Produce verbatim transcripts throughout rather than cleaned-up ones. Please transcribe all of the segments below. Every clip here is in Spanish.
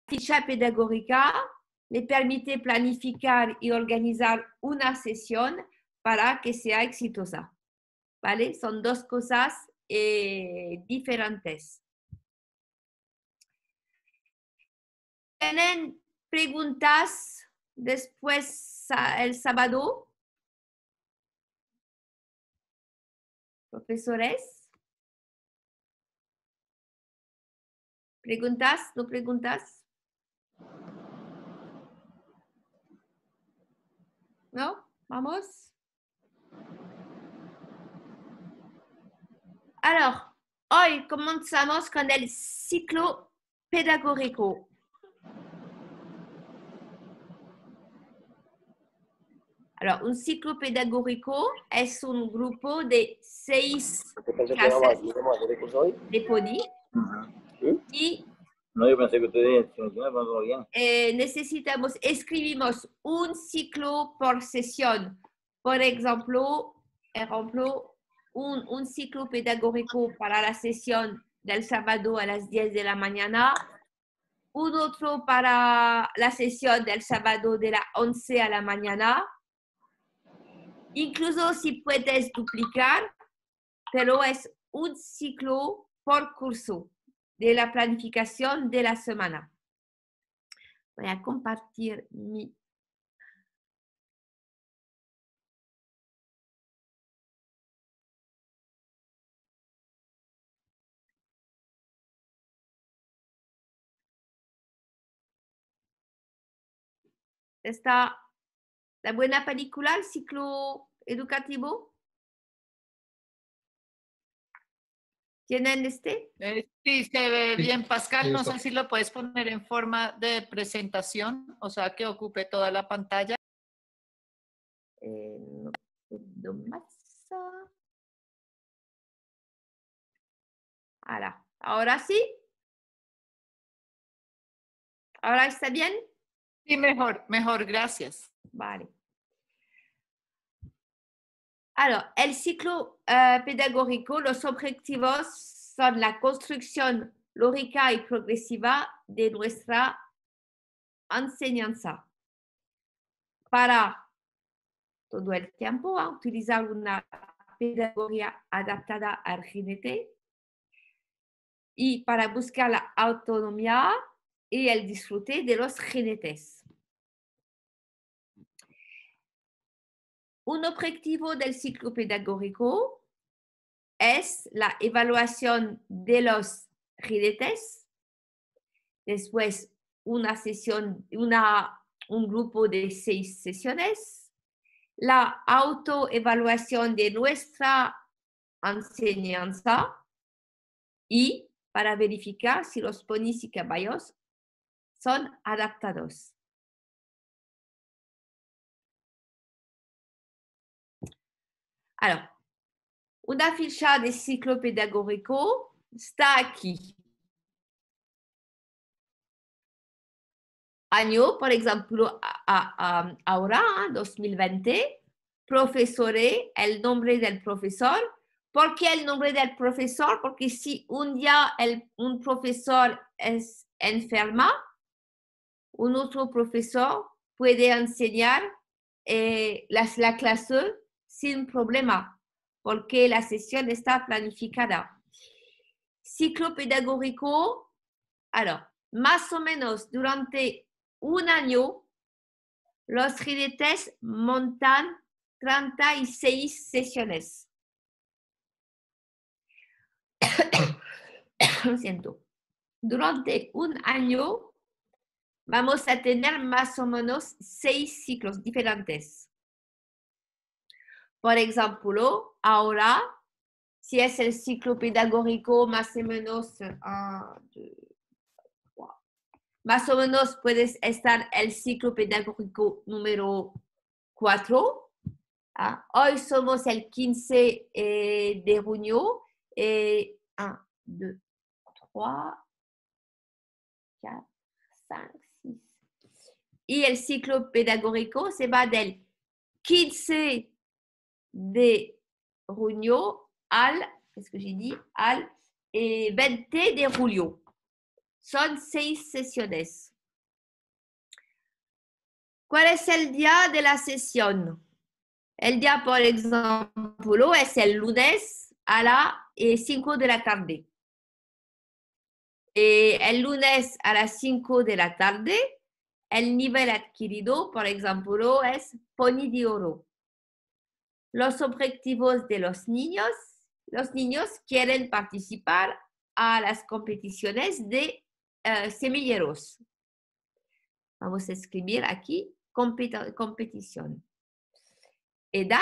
ficha pedagógica me permite planificar y organizar una sesión para que sea exitosa. ¿Vale? Son dos cosas eh, diferentes. ¿Tienen preguntas después el sábado? ¿Profesores? ¿Preguntas? ¿No preguntas? ¿No? ¿Vamos? Alors, hoy comenzamos con el ciclo pedagógico. Alors, un ciclo pedagógico es un grupo de seis clases de podi y no, yo pensé que ustedes se mencionaban todo bien. Eh, necesitamos, escribimos un ciclo por sesión. Por ejemplo, ejemplo un, un ciclo pedagógico para la sesión del sábado a las diez de la mañana, un otro para la sesión del sábado de las once a la mañana. Incluso si puedes duplicar, pero es un ciclo por curso de la planificación de la semana. Voy a compartir mi... ¿Está la buena película, el ciclo educativo? ¿Tienen este? Eh, sí, se ve bien, Pascal. No sé si lo puedes poner en forma de presentación, o sea, que ocupe toda la pantalla. Eh, no puedo más. Ahora, ahora sí. ¿Ahora está bien? Sí, mejor, mejor, gracias. Vale. Alors, el ciclo uh, pedagógico, los objetivos son la construcción lógica y progresiva de nuestra enseñanza. Para todo el tiempo, ¿eh? Utilizar una pedagogía adaptada al jinete y para buscar la autonomía y el disfrute de los jinetes. Un objetivo del ciclo pedagógico es la evaluación de los jinetes, después una sesión, una, un grupo de seis sesiones, la autoevaluación de nuestra enseñanza y para verificar si los ponis y caballos son adaptados. Alors, una ficha de ciclo pedagógico está aquí. Año, por ejemplo, a, a, ahora, dos mil veinte, profesore, el nombre del profesor. ¿Por qué el nombre del profesor? Porque si un día el, un profesor es enferma, un otro profesor puede enseñar eh, las, la clase sin problema, porque la sesión está planificada. Ciclo pedagógico, alors, más o menos durante un año, los jinetes montan treinta y seis sesiones. Lo siento. Durante un año vamos a tener más o menos seis ciclos diferentes. Por ejemplo, ahora, si es el ciclo pedagógico más o menos, uh, deux, trois, más o menos puede estar el ciclo pedagógico número cuatro. ¿Ah? Hoy somos el quince eh, de junio. Eh, un, dos, tres, cuatro, cinco, seis. Y el ciclo pedagógico se va del quince de junio al, qu'est-ce que j'ai dit, al eh, veinte de julio. Son seis sesiones. ¿Cuál es el día de la sesión? El día, por ejemplo, es el lunes a las cinco de la tarde. Y el lunes a las cinco de la tarde, el nivel adquirido, por ejemplo, es pony de oro. Los objetivos de los niños, los niños quieren participar a las competiciones de uh, semilleros. Vamos a escribir aquí compet- competición. Edad,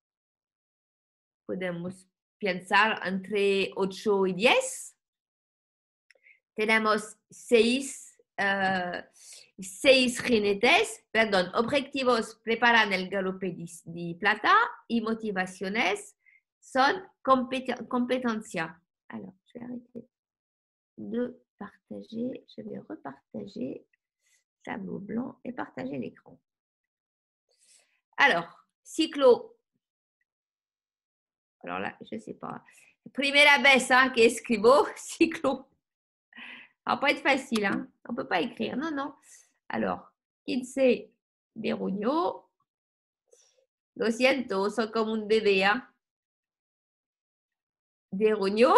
podemos pensar entre ocho y diez. Tenemos seis, uh, seis jinetes, perdón, objetivos preparan el galope de, de plata y motivaciones son compet- competencia. Alors, je vais arrêter de partager, je vais repartager tableau blanc et partager l'écran. Alors, cyclo. Alors là, je ne sais pas. Primera vez hein, que escribo, cyclo. Ça va pas être facile, hein? On ne peut pas écrire. Non, non. Alors, quince de junio. Lo siento, soy como un bebé, hein? De junio.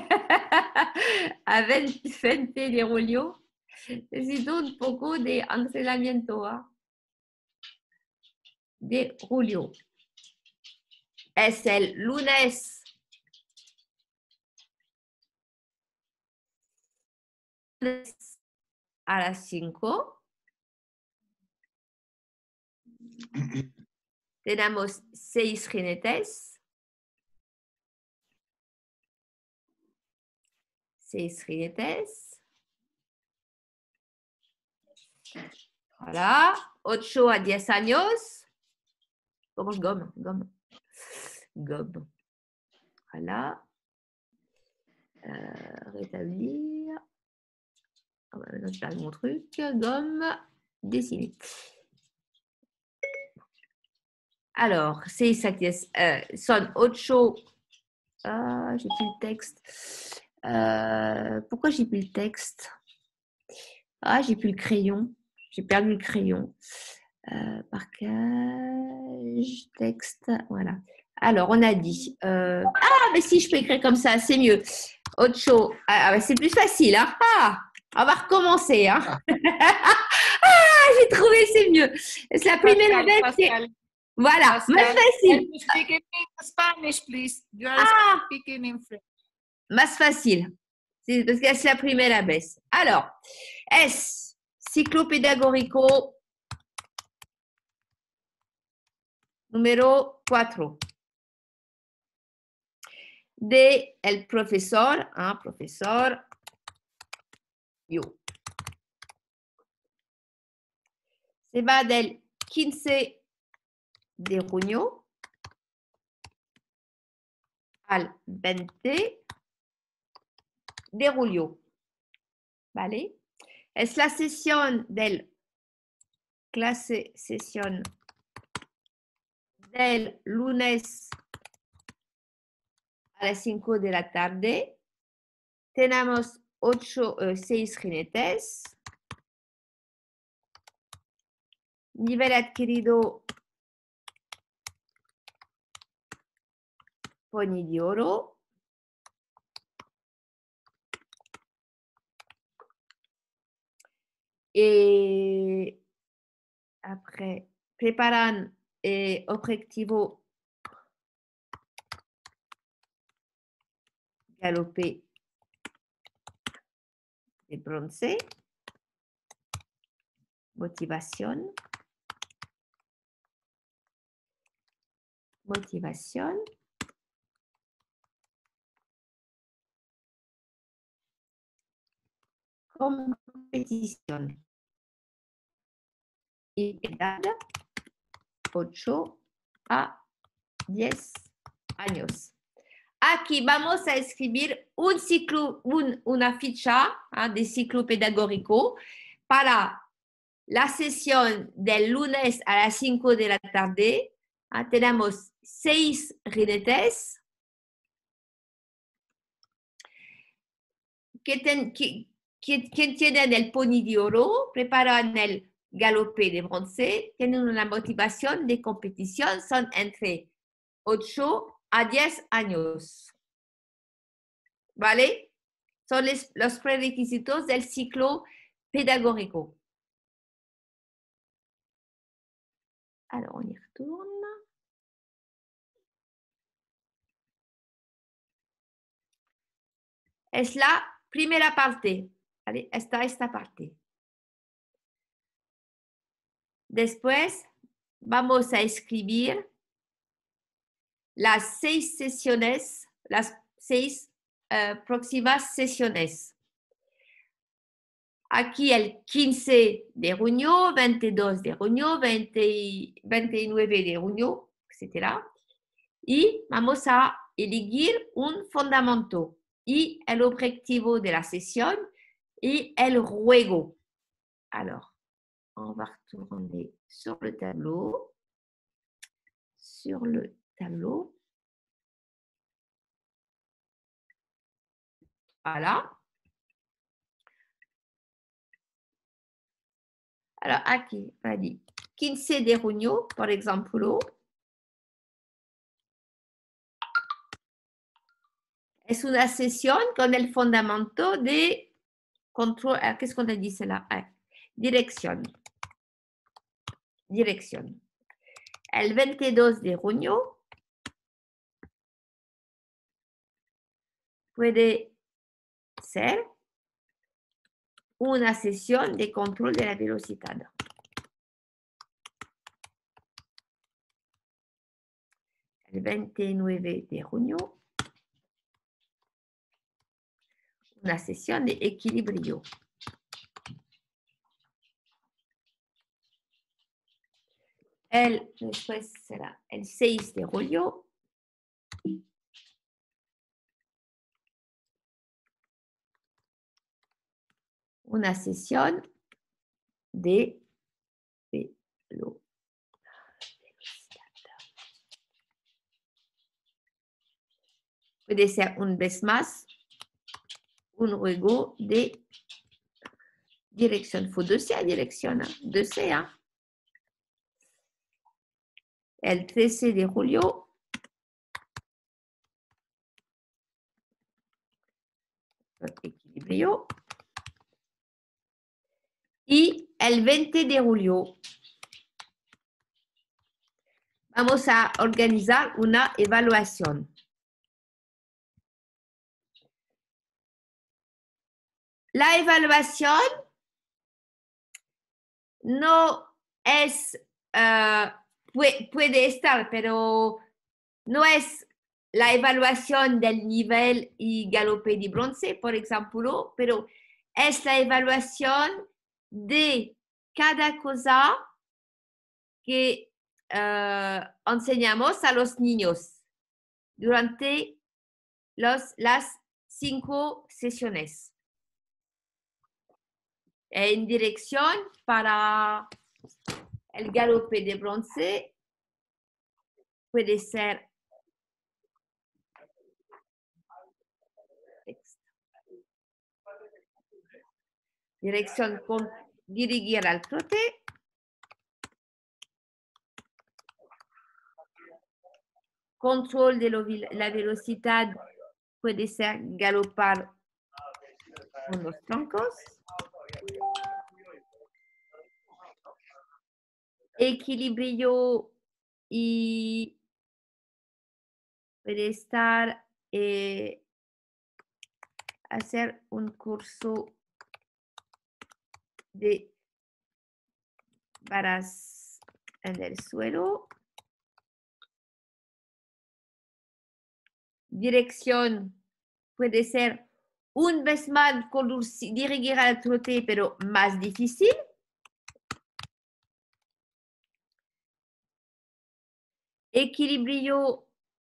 A veinte, veinte de julio. Necesito un poco de entrenamiento, ¿eh? De julio. Es el lunes a las cinco. Tenemos seis jinetes. Seis jinetes. Voilà. ocho a diez años. Comment je gomme? Gomme. Gomme. Voilà. Euh, rétablir. Ah bah, maintenant, je perds mon truc. Gomme. Dessiner. Alors, c'est ça qui est. Euh, son ocho. Ah, j'ai plus le texte. Euh, pourquoi j'ai plus le texte? Ah, j'ai plus le crayon. J'ai perdu le crayon. Euh, parcage, texte, voilà. Alors, on a dit. Euh, ah, mais si je peux écrire comme ça, c'est mieux. Ocho. Ah, bah, c'est plus facile. Hein? Ah, on va recommencer. Hein? Ah, j'ai trouvé, c'est mieux. C'est la première vez. C'est... Voilà, Pascal, más facile. can you speak in Spanish, please? You are Ah, speaking in French. más facile. C'est parce que c'est la première vez. Alors, es ciclo pedagógico número cuatro. De el profesor, ah, profesor Yo. Se va del quince de junio al veinte de julio. ¿Vale? Es la sesión del clase sesión del lunes a las cinco de la tarde. Tenemos ocho, eh, seis jinetes. Nivel adquirido pony de oro. Et après, preparan eh, objetivo galope de bronce. Motivación. Motivación. Competición. Y edad ocho a diez años. Aquí vamos a escribir un ciclo, un, una ficha ¿eh? de ciclo pedagógico para la sesión del lunes a las cinco de la tarde. ¿eh? Tenemos seis jinetes que, ten, que, que, que tienen el pony de oro, preparan el Galopé de Bronce tienen una motivación de competición, son entre ocho a diez años. ¿Vale? Son les, los prerequisitos del ciclo pedagógico. Alors, on y retourne. Es la primera parte. ¿Vale? Está esta parte. Después vamos a escribir las seis sesiones, las seis uh, próximas sesiones. Aquí el quince de junio, veintidós de junio, veinte, veintinueve de junio, etcétera. Y vamos a elegir un fundamento y el objetivo de la sesión y el juego. Alors, on va retourner sur le tableau. Sur le tableau. Voilà. Alors, aquí, on a dit quince de junio, por ejemplo. Es una sesión con el fundamento de control. ¿Qué es qu'on a dit cela? Ah, dirección. Dirección. El veintidós de junio puede ser una sesión de control de la velocidad. El veintinueve de junio, una sesión de equilibrio. El, después será el seis de julio. Una sesión de velocidad. Puede ser un vez más un juego de dirección. Faut deux C, dirección. deux C, ¿eh? El trece de julio. Equilibrio. Y el veinte de julio vamos a organizar una evaluación. La evaluación no es, uh, puede, puede estar, pero no es la evaluación del nivel y Galopé de Bronce, por ejemplo, pero es la evaluación de cada cosa que uh, enseñamos a los niños durante los, las cinco sesiones. En dirección para el Galopé de Bronce puede ser dirección con dirigir al trote. Control de lo, la velocidad puede ser galopar con los troncos. Equilibrio y puede estar eh, hacer un curso de varas en el suelo. Dirección puede ser un vez más conducir, dirigir al trote, pero más difícil. Equilibrio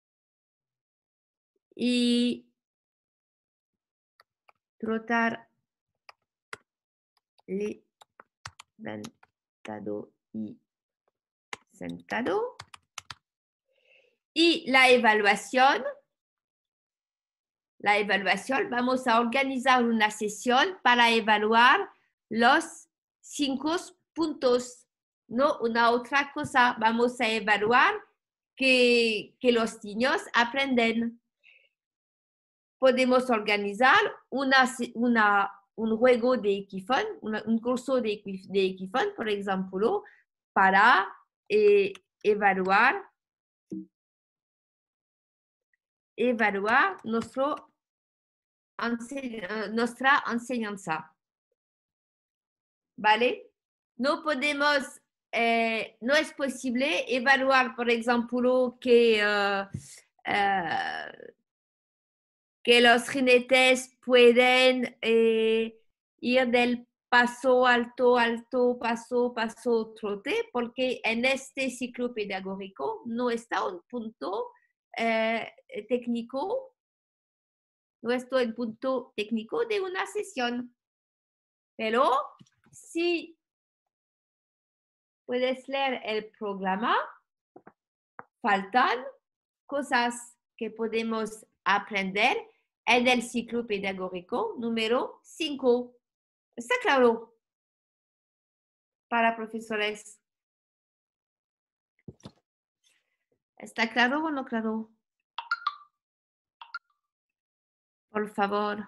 y trotar levantado y sentado. Y la evaluación. La evaluación, vamos a organizar una sesión para evaluar los cinco puntos, no una otra cosa. Vamos a evaluar que, que los niños aprenden. Podemos organizar una, una, un juego de Equifón, una, un curso de, de Equifón, por ejemplo, para eh, evaluar, evaluar nuestro ense nuestra enseñanza. ¿Vale? No podemos, eh, no es posible evaluar, por ejemplo, que, uh, uh, que los jinetes pueden eh, ir del paso alto, alto, paso, paso, trote, porque en este ciclo pedagógico no está un punto eh, técnico, no está el punto técnico de una sesión. Pero si puedes leer el programa, faltan cosas que podemos aprender en el ciclo pedagógico número cinco. ¿Está claro para profesores? ¿Está claro o no claro? Por favor.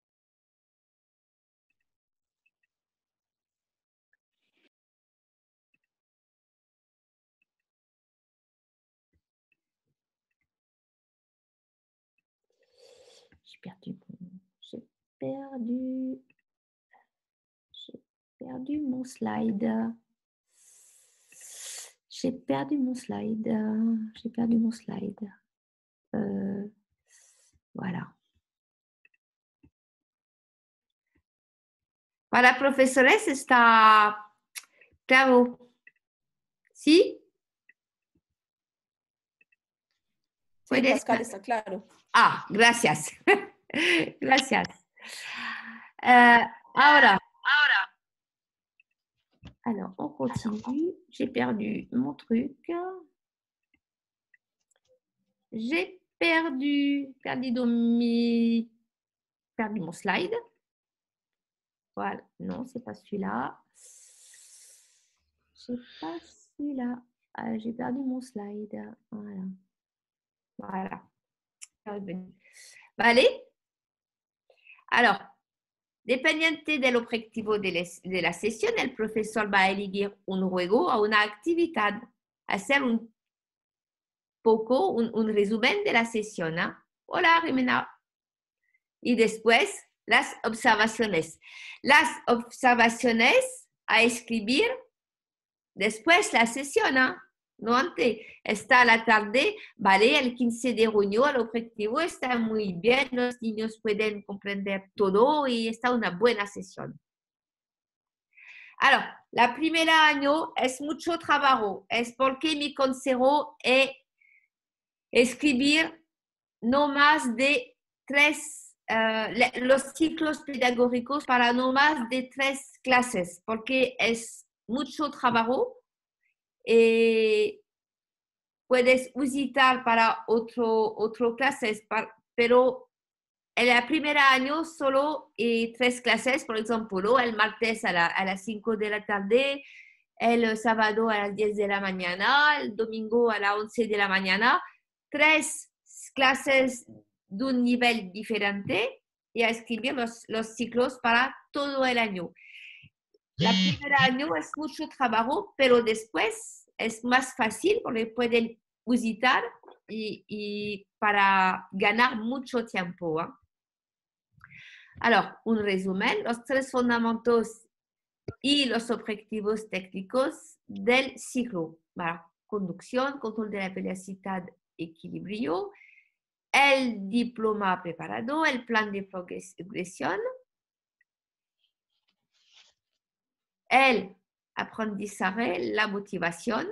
J'ai perdu, j'ai perdu, j'ai perdu mon slide. J'ai perdu mon slide. J'ai perdu mon slide. Euh, voilà. Para profesores está claro. ¿Sí? Sí, Pascal, está claro. Ah, gracias. Gracias. Euh, ahora, ahora. Alors, on continue. J'ai perdu mon truc. J'ai perdu, perdu, mi, perdu mon slide. Voilà. Non, c'est pas celui-là. C'est pas celui-là. Ah, j'ai perdu mon slide. Voilà. Voilà. ¿Vale? Alors, dependiente del objetivo de, les, de la sesión, el profesor va a elegir un juego o una actividad, hacer un poco, un, un resumen de la sesión. ¿eh? Hola, Jimena. Y después, las observaciones. Las observaciones a escribir después la sesión, ¿eh? No antes. Está a la tarde, vale, el quince de junio, el objetivo está muy bien, los niños pueden comprender todo y está una buena sesión. Alors, la primera año es mucho trabajo, es porque mi consejo es escribir no más de tres, uh, los ciclos pedagógicos para no más de tres clases, porque es mucho trabajo. Eh, puedes visitar para otro, otro clases, pero en el primer año solo eh, tres clases, por ejemplo, el martes a, la, a las cinco de la tarde, el sábado a las diez de la mañana, el domingo a las once de la mañana, tres clases de un nivel diferente y a escribir los, los ciclos para todo el año. El primer año es mucho trabajo, pero después es más fácil porque pueden visitar y, y para ganar mucho tiempo. ¿eh? Alors, un resumen, los tres fundamentos y los objetivos técnicos del ciclo. Voilà. Conducción, control de la velocidad, equilibrio, el diploma preparado, el plan de progresión, el aprendizaje, la motivación.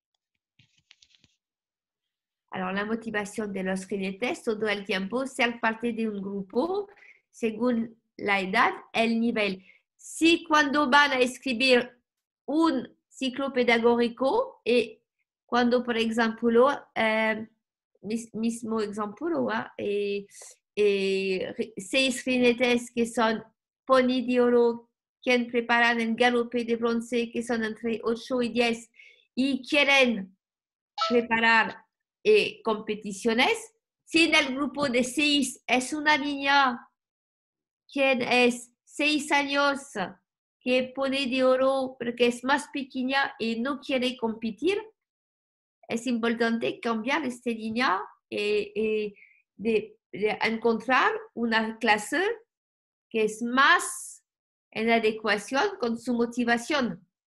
Alors, la motivación de los jinetes todo el tiempo, ser parte de un grupo según la edad, el nivel. Si cuando van a escribir un ciclo pedagógico y cuando, por ejemplo, eh, mismo ejemplo, eh, eh, seis jinetes que son pony de oro quien preparan el galope de bronce, que son entre ocho y diez, y quieren preparar eh, competiciones. Si en el grupo de seis es una niña quien es seis años, que pone de oro porque es más pequeña y no quiere competir, es importante cambiar a esta niña y, y de, de encontrar una clase que es más en adecuación con su motivación.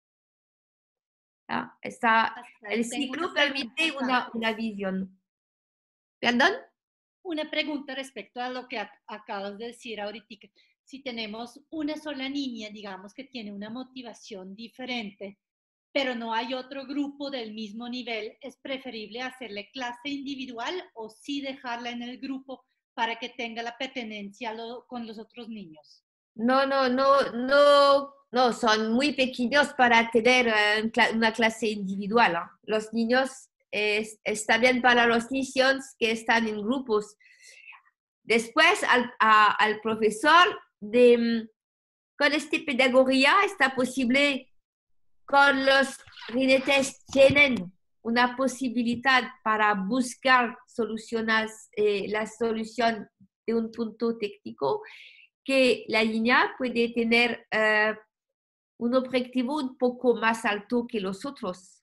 ¿Ah? Está, el ciclo permite una, una visión. ¿Perdón? Una pregunta respecto a lo que acabas de decir ahorita. Si tenemos una sola niña, digamos que tiene una motivación diferente, pero no hay otro grupo del mismo nivel, ¿es preferible hacerle clase individual o sí dejarla en el grupo para que tenga la pertenencia lo, con los otros niños? No, no, no, no, no, son muy pequeños para tener uh, una clase individual. ¿eh? Los niños, eh, está bien para los niños que están en grupos. Después, al, a, al profesor, de, con esta pedagogía, está posible, con los jinetes tienen una posibilidad para buscar soluciones, eh, la solución de un punto técnico, que la niña puede tener uh, un objetivo un poco más alto que los otros.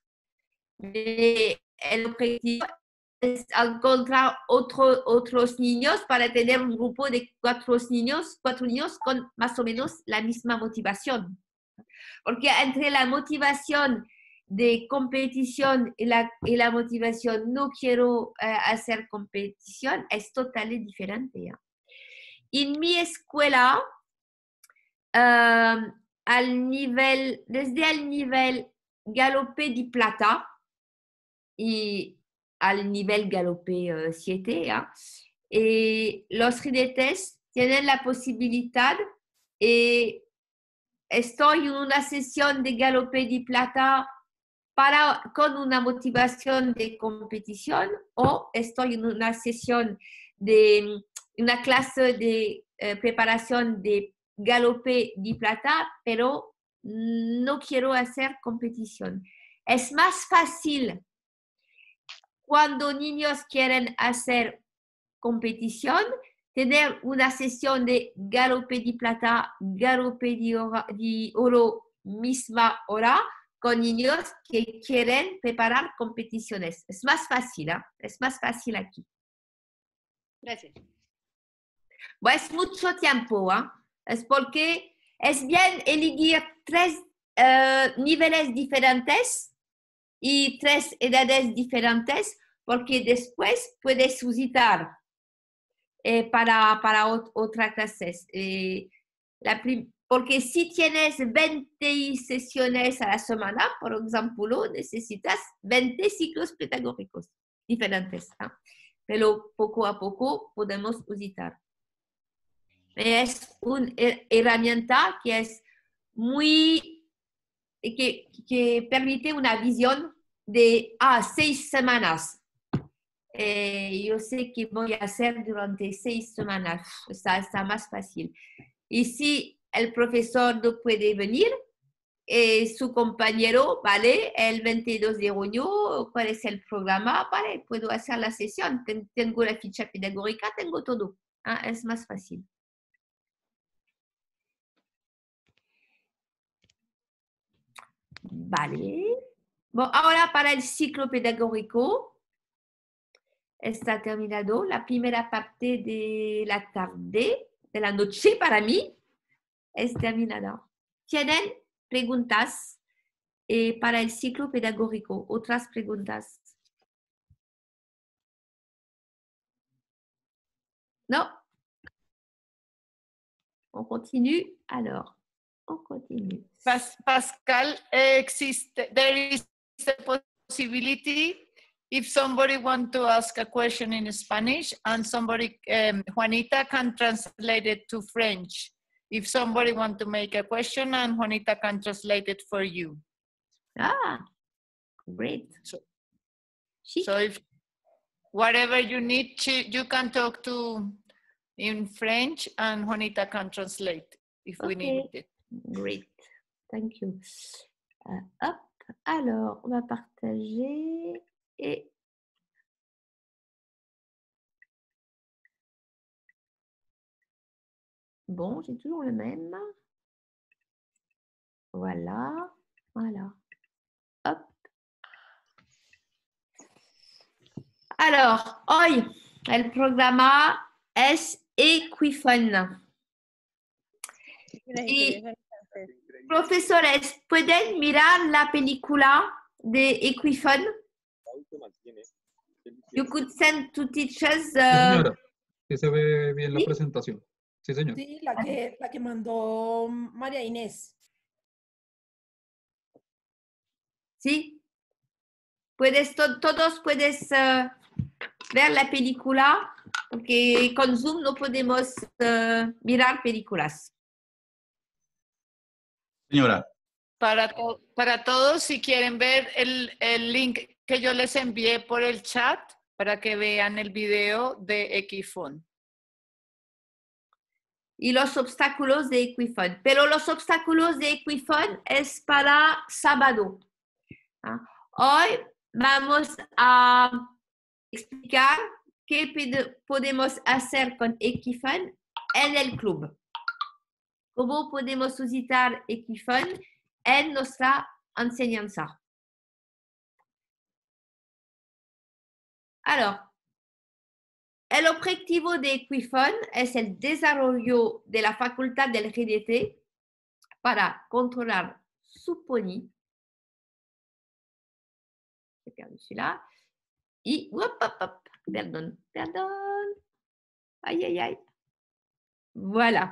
El objetivo es encontrar otro, otros niños para tener un grupo de cuatro niños, cuatro niños con más o menos la misma motivación. Porque entre la motivación de competición y la, y la motivación no quiero uh, hacer competición es totalmente diferente. ¿eh? En mi escuela, uh, al nivel, desde el nivel galope de plata y al nivel galope siete, uh, ¿eh? los jinetes tienen la posibilidad, eh, estoy en una sesión de galope de plata para, con una motivación de competición, o estoy en una sesión de una clase de eh, preparación de galope de plata, pero no quiero hacer competición. Es más fácil cuando niños quieren hacer competición, tener una sesión de galope de plata, galope de oro, de oro misma hora, con niños que quieren preparar competiciones. Es más fácil, ¿eh? Es más fácil aquí. Gracias. Bueno, es mucho tiempo, ¿eh? Es porque es bien elegir tres uh, niveles diferentes y tres edades diferentes, porque después puedes suscitar eh, para, para ot otras clases. Eh, la porque si tienes veinte sesiones a la semana, por ejemplo, necesitas veinte ciclos pedagógicos diferentes. ¿eh? Pero poco a poco podemos usar. Es una herramienta que es muy, que, que permite una visión de ah, seis semanas. Eh, yo sé que voy a hacer durante seis semanas. Está, está más fácil. Y si el profesor no puede venir, eh, su compañero, ¿vale? El veintidós de junio, ¿cuál es el programa? Vale, puedo hacer la sesión. Tengo la ficha pedagógica, tengo todo. ¿Ah? Es más fácil. Vale. Bon, ahora para el ciclo pedagógico está terminado la primera parte de la tarde, de la noche para mí, es terminada. ¿Tienen preguntas eh, para el ciclo pedagógico? ¿Otras preguntas? ¿No? On continue alors. On continue. Pas Pascal, existe, there is a possibility if somebody wants to ask a question in Spanish and somebody, um, Juanita can translate it to French. If somebody wants to make a question and Juanita can translate it for you. Ah, great. So, Sí. so if whatever you need, you can talk to in French and Juanita can translate if we Okay. need it. Great. Thank you. Euh, hop. Alors, on va partager et bon, j'ai toujours le même. Voilà. Voilà. Hop. Alors, hoy el programa es Equifun. Y profesores, ¿pueden mirar la película de Equifun? You could send to teachers. Sí, uh, señora. Sí se ve bien la ¿sí? presentación. Sí, señor. Sí, la que, la que mandó María Inés. ¿Sí? Puedes, to- todos puedes uh, ver la película, porque con Zoom no podemos uh, mirar películas. Señora, Para, to- para todos, si quieren ver el, el link que yo les envié por el chat para que vean el video de Equifun. Y los obstáculos de Equifun. Pero los obstáculos de Equifun es para sábado. ¿Ah? Hoy vamos a explicar qué pide- podemos hacer con Equifun en el club. Cómo podemos utilizar Equifun en nuestra enseñanza. Alors, el objetivo de Equifun es el desarrollo de la facultad del G D T para controlar su pony. J'ai perdu celui-là. Y, hop, hop, hop, perdón, perdón. Ay, ay, ay. Voilà.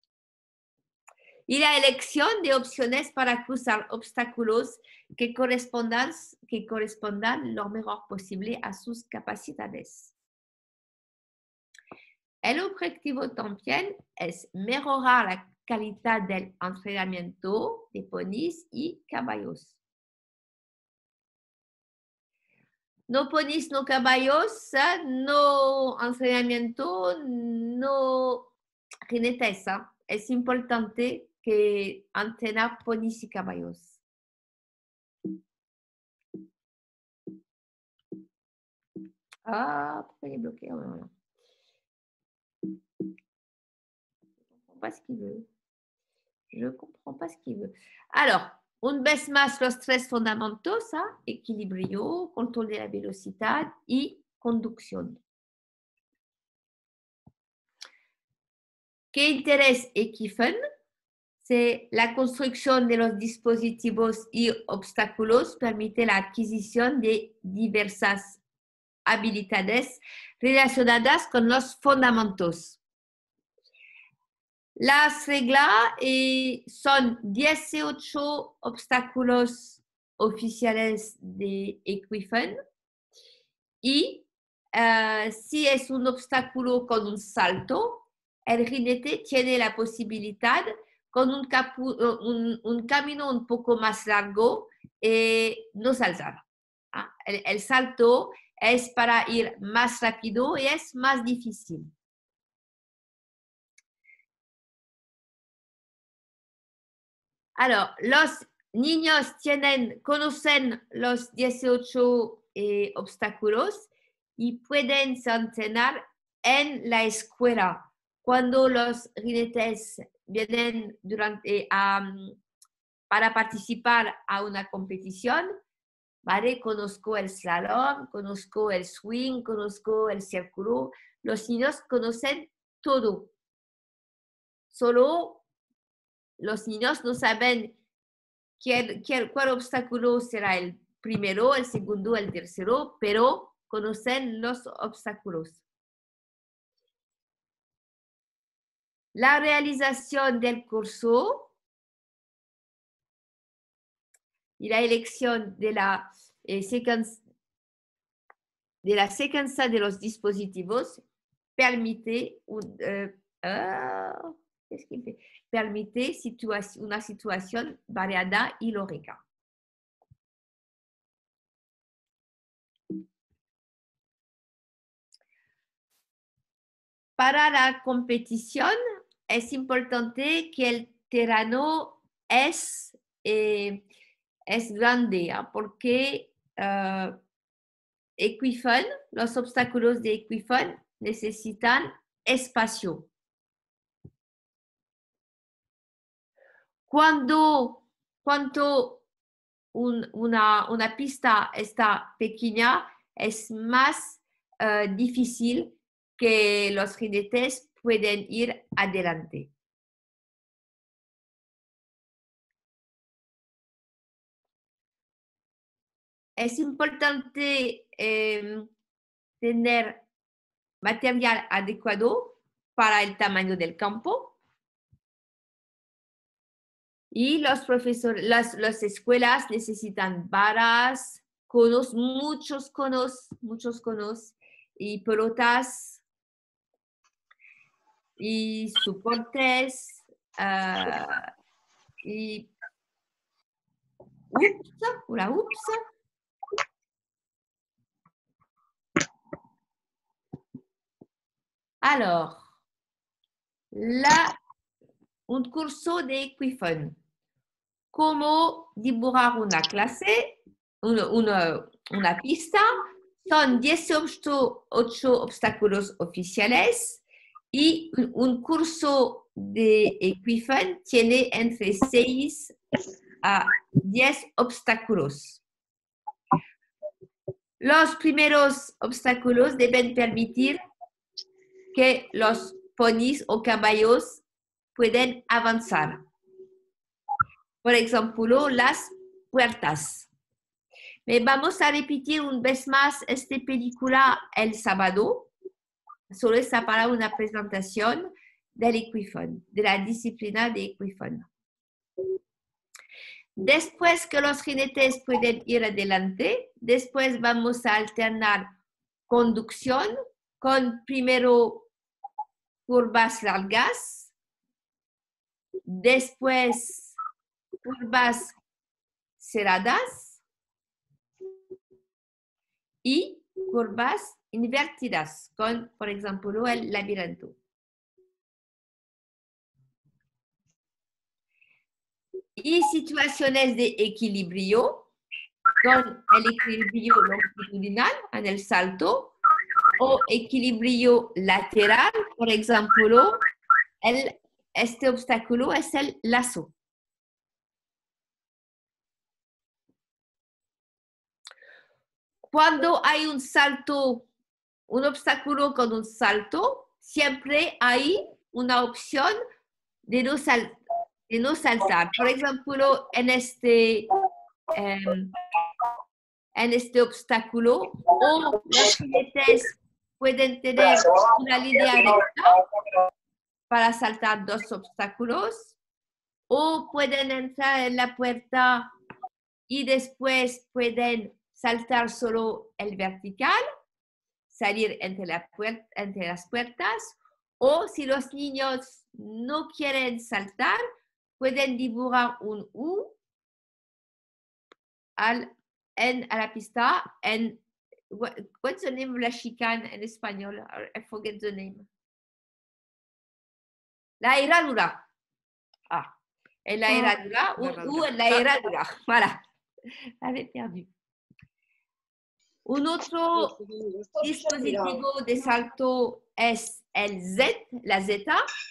Y la elección de opciones para cruzar obstáculos que correspondan, que correspondan lo mejor posible a sus capacidades. El objetivo también es mejorar la calidad del entrenamiento de ponis y caballos. No ponis, no caballos, no entrenamiento, no jinetes. Es importante que entrenar ponis y caballos. Ah, pourquoi il est bloqué? Oh là là. Je ne comprends pas ce qu'il veut. Je ne comprends pas ce qu'il veut. Alors, une vez más los tres fundamentos, ¿ah? Equilibrio, control de la velocidad y conducción. ¿Qué interés Equifun? C'est la construcción de los dispositivos y obstáculos permite la adquisición de diversas habilidades relacionadas con los fundamentos. Las reglas eh, son dieciocho obstáculos oficiales de Equifun y uh, si es un obstáculo con un salto, el jinete tiene la posibilidad con un, capu, un, un camino un poco más largo eh, no saltar. ¿Ah? El, el salto es para ir más rápido y es más difícil. Alors, los niños tienen, conocen los dieciocho eh, obstáculos y pueden entrenar en la escuela. Cuando los jinetes vienen durante, um, para participar a una competición, ¿vale? Conozco el slalom, conozco el swing, conozco el círculo. Los niños conocen todo. Solo los niños no saben qué, qué, cuál obstáculo será el primero, el segundo, el tercero, pero conocen los obstáculos. La realización del curso y la elección de la, eh, secuencia, de la secuencia de los dispositivos permite, un, eh, uh, ¿qué que fait? Permite situación, una situación variada y lógica. Para la competición es importante que el terreno es, eh, es grande, ¿eh? Porque uh, Equifun, los obstáculos de Equifun necesitan espacio. Cuando, cuando un, una, una pista está pequeña, es más uh, difícil que los jinetes pueden ir adelante. Es importante eh, tener material adecuado para el tamaño del campo. Y los profesores, las, las escuelas necesitan varas, conos, muchos conos, muchos conos y pelotas y soportes uh, y ups, hola, ups. Alors, la, un curso de Equifun. Cómo dibujar una clase, una, una, una pista. Son dieciocho obstáculos oficiales y un curso de Equifun tiene entre seis a diez obstáculos. Los primeros obstáculos deben permitir que los ponis o caballos pueden avanzar. Por ejemplo, las puertas. Vamos a repetir una vez más esta película el sábado. Solo está para una presentación del Equifun, de la disciplina de Equifun. Después que los jinetes pueden ir adelante, después vamos a alternar conducción con primero curvas largas, después curvas cerradas y curvas invertidas con, por ejemplo, el laberinto. Y situaciones de equilibrio con el equilibrio longitudinal en el salto o equilibrio lateral, por ejemplo, el, este obstáculo es el lazo. Cuando hay un salto, un obstáculo con un salto, siempre hay una opción de no, sal, de no saltar. Por ejemplo, en este, um, en este obstáculo, o los jinetes pueden tener una línea recta para saltar dos obstáculos, o pueden entrar en la puerta y después pueden saltar solo el vertical, salir entre, la puerta, entre las puertas, o si los niños no quieren saltar, pueden dibujar un U al, en, a la pista en, what, what's the name of la chicane en español? I forget the name. La herradura. Ah, en la herradura, un U en la herradura. Voilà. L'avais perdu. Un otro dispositivo de salto es el Z, la Z.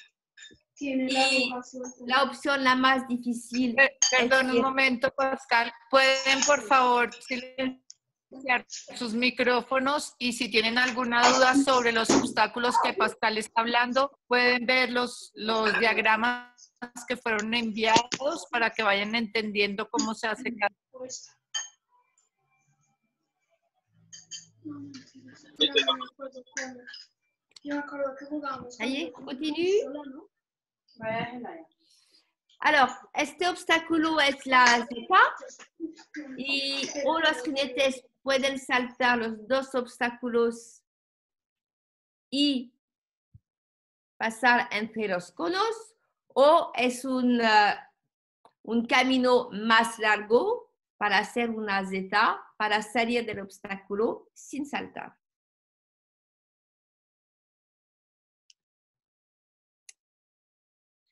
Y la opción la más difícil. Perdón es un momento, Pascal. ¿Pueden, por favor, silenciar sus micrófonos? Y si tienen alguna duda sobre los obstáculos que Pascal está hablando, pueden ver los, los diagramas que fueron enviados para que vayan entendiendo cómo se hace cada cosa. Allez, continue. Alors, este obstáculo es la Z y o los jinetes pueden saltar los dos obstáculos y pasar entre los conos, o es un, uh, un camino más largo para hacer una Z, para salir del obstáculo sin saltar.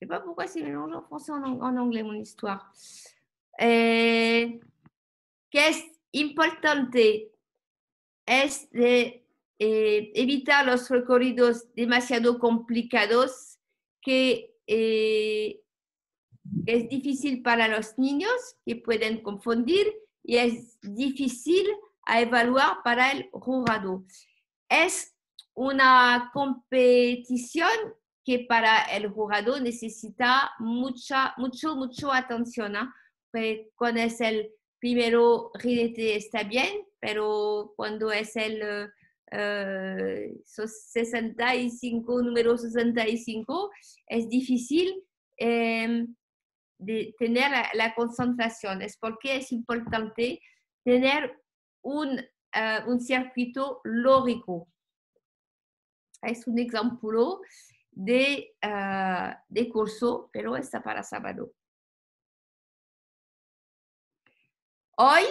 sais pas pourquoi c'est mélangé en français en, en anglais, mon histoire. Eh, que es importante es de eh, evitar los recorridos demasiado complicados que eh, es difícil para los niños que pueden confundir y es difícil a evaluar para el jurado. Es una competición que para el jurado necesita mucha, mucho, mucho atención, ¿eh? Pues cuando es el primero jinete está bien, pero cuando es el uh, sesenta y cinco, número sesenta y cinco, es difícil eh, de tener la, la concentración. Es porque es importante tener un, uh, un circuito lógico. Es un ejemplo de, uh, de curso, pero está para sábado. Hoy,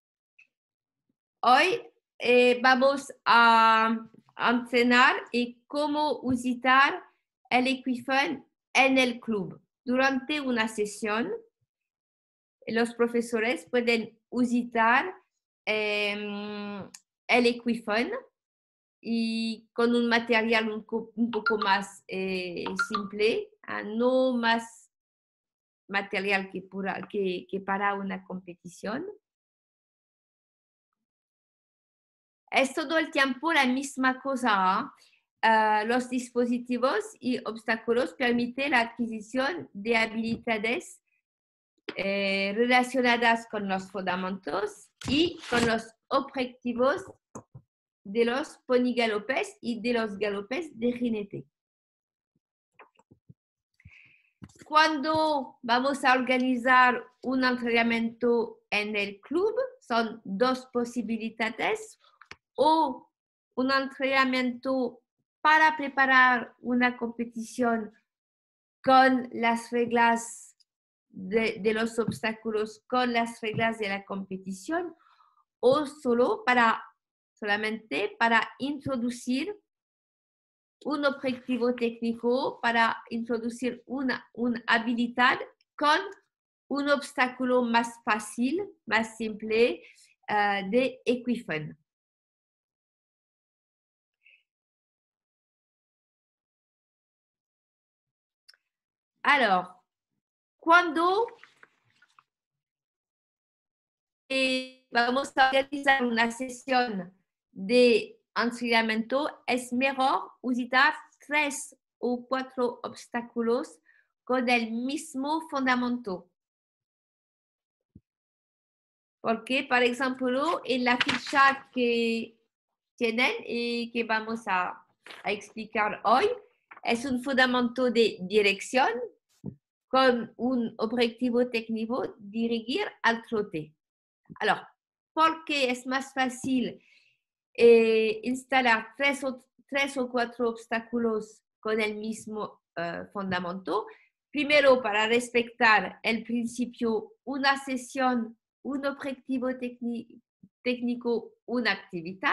hoy eh, vamos a entrenar y cómo usar el Equifun en el club. Durante una sesión, los profesores pueden usar eh, el Equifun y con un material un, un poco más eh, simple, ¿eh? No más material que, pura, que, que para una competición. Es todo el tiempo la misma cosa. Uh, los dispositivos y obstáculos permiten la adquisición de habilidades eh, relacionadas con los fundamentos y con los objetivos de los ponigalopes y de los galopes de jinete. Cuando vamos a organizar un entrenamiento en el club, son dos posibilidades: o un entrenamiento para preparar una competición con las reglas de, de los obstáculos, con las reglas de la competición, o solo para, solamente para introducir un objetivo técnico, para introducir una, una habilidad con un obstáculo más fácil, más simple uh, de Equifun. Alors, cuando eh, vamos a realizar una sesión de entrenamiento, es mejor usar tres o cuatro obstáculos con el mismo fundamento. Porque, por ejemplo, en la ficha que tienen y que vamos a, a explicar hoy, es un fundamento de dirección con un objetivo técnico, dirigir al trote. Alors, porque es más fácil eh, instalar tres o, tres o cuatro obstáculos con el mismo uh, fundamento. Primero, para respetar el principio, una sesión, un objetivo técnico, una actividad.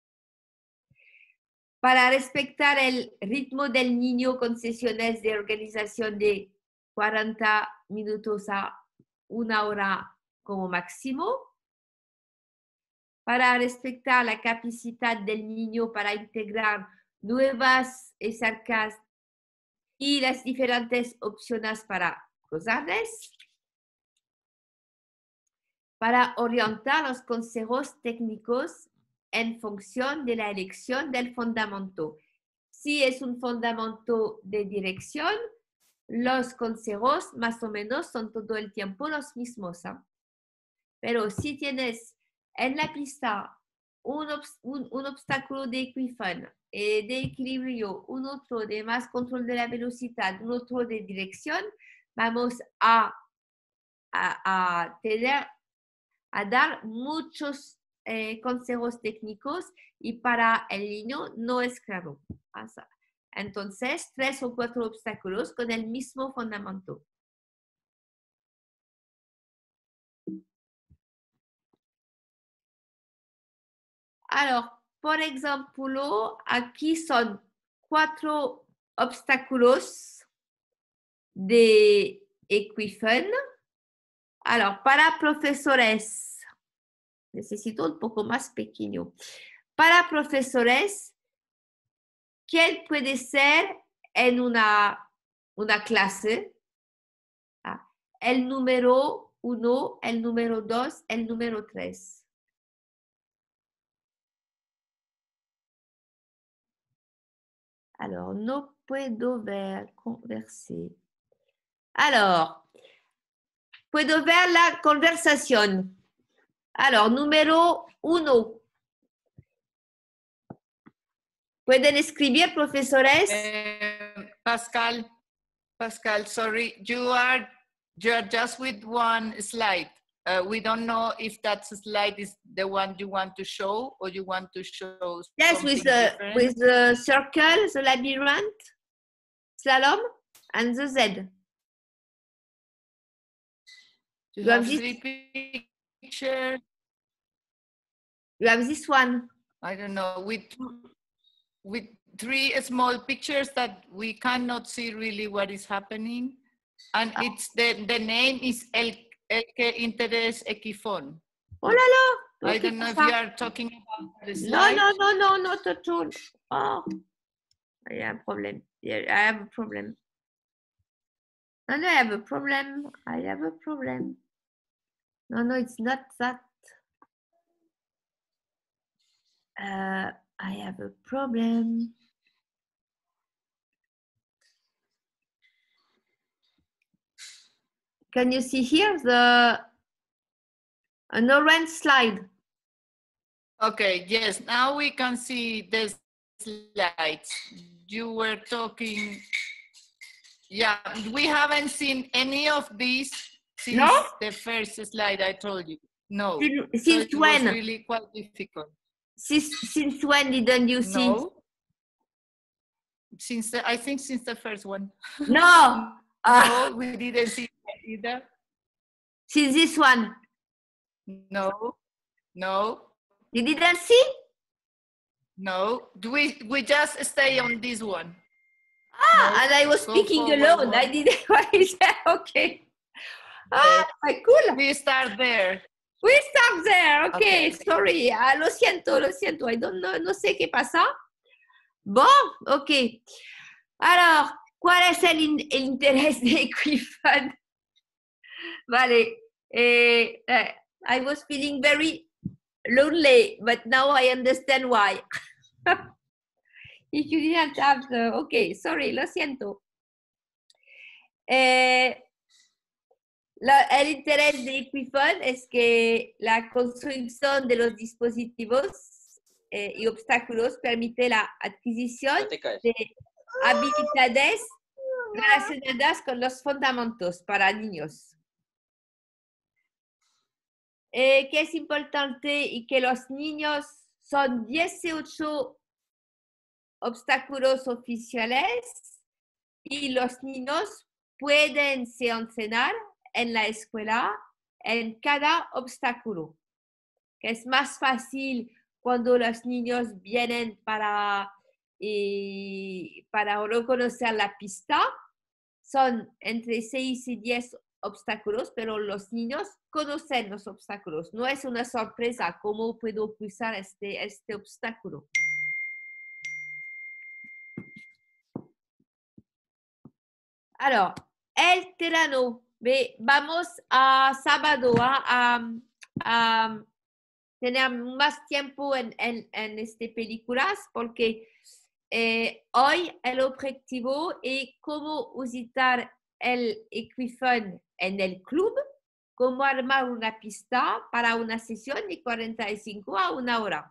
Para respetar el ritmo del niño con sesiones de organización de cuarenta minutos a una hora como máximo. Para respetar la capacidad del niño para integrar nuevas cercas y las diferentes opciones para cruzarles. Para orientar los consejos técnicos en función de la elección del fundamento. Si es un fundamento de dirección, los consejos más o menos son todo el tiempo los mismos, ¿eh? Pero si tienes en la pista un, un, un obstáculo de Equifun, eh, de equilibrio, un otro de más control de la velocidad, un otro de dirección, vamos a, a, a tener, a dar muchos eh, consejos técnicos y para el niño no es claro. Entonces, tres o cuatro obstáculos con el mismo fundamento. Alors, por ejemplo, aquí son cuatro obstáculos de Equifun. Alors, para profesores, necesito un poco más pequeño. Para profesores, ¿quién puede ser en una, una clase? Ah, el número uno, el número dos, el número tres. Alors, no puedo ver, converser. Alors, puedo ver la conversación. Alors, número uno. ¿Pueden escribir, profesores? Eh, Pascal, Pascal, sorry, you are you are just with one slide. Uh, we don't know if that slide is the one you want to show or you want to show. Yes, with the different. with the circle, the labyrinth, slalom, and the Z. You, You have have this- three pictures. You have this one. I don't know, with with three small pictures that we cannot see really what is happening, and it's the the name is El El que Interés Equifon. Oh là là! I Ok, don't know if ça. you are talking about the No, slide. no, no, no, not at all. Oh, I have a problem. Yeah, I have a problem. No, no, I have a problem. I have a problem. No, no, it's not that. Uh, I have a problem. Can you see here the an orange slide? Okay, yes, now we can see the slides. You were talking, yeah, we haven't seen any of these since No? the first slide I told you. No. Since, So since it was when? really quite difficult. Since, since when didn't you see? No. Since the, I think since the first one. No. Ah, No, we didn't see that either. since this one. No, no, You didn't see? no. Do we we just stay on this one? Ah, No, and I was go speaking forward alone. I one. didn't. What is that? Okay. Ah, cool. We start there. We stop there. Okay, Okay. sorry. Ah, lo siento, lo siento. I don't know, no sé qué pasa. Bon, ok. Alors, ¿cuál es el, in- el interés de Equifun? Vale. Eh, eh, I was feeling very lonely, but now I understand why. If you didn't have the... Ok, sorry, lo siento. Eh, la- el interés de Equifun es que la construcción de los dispositivos eh, y obstáculos permite la adquisición No te caes. de habilidades relacionadas con los fundamentos para niños. Eh, que es importante y que los niños son dieciocho obstáculos oficiales y los niños pueden se entrenar en la escuela en cada obstáculo. Que es más fácil cuando los niños vienen para, y, para reconocer la pista. Son entre seis y diez obstáculos, pero los niños conocen los obstáculos. No es una sorpresa cómo puedo cruzar este, este obstáculo. Alors, el terreno. Ve, vamos a sábado a, a, a tener más tiempo en, en, en estas películas porque eh, hoy el objetivo es cómo utilizar el Equifun en el club, cómo armar una pista para una sesión de cuarenta y cinco a una hora.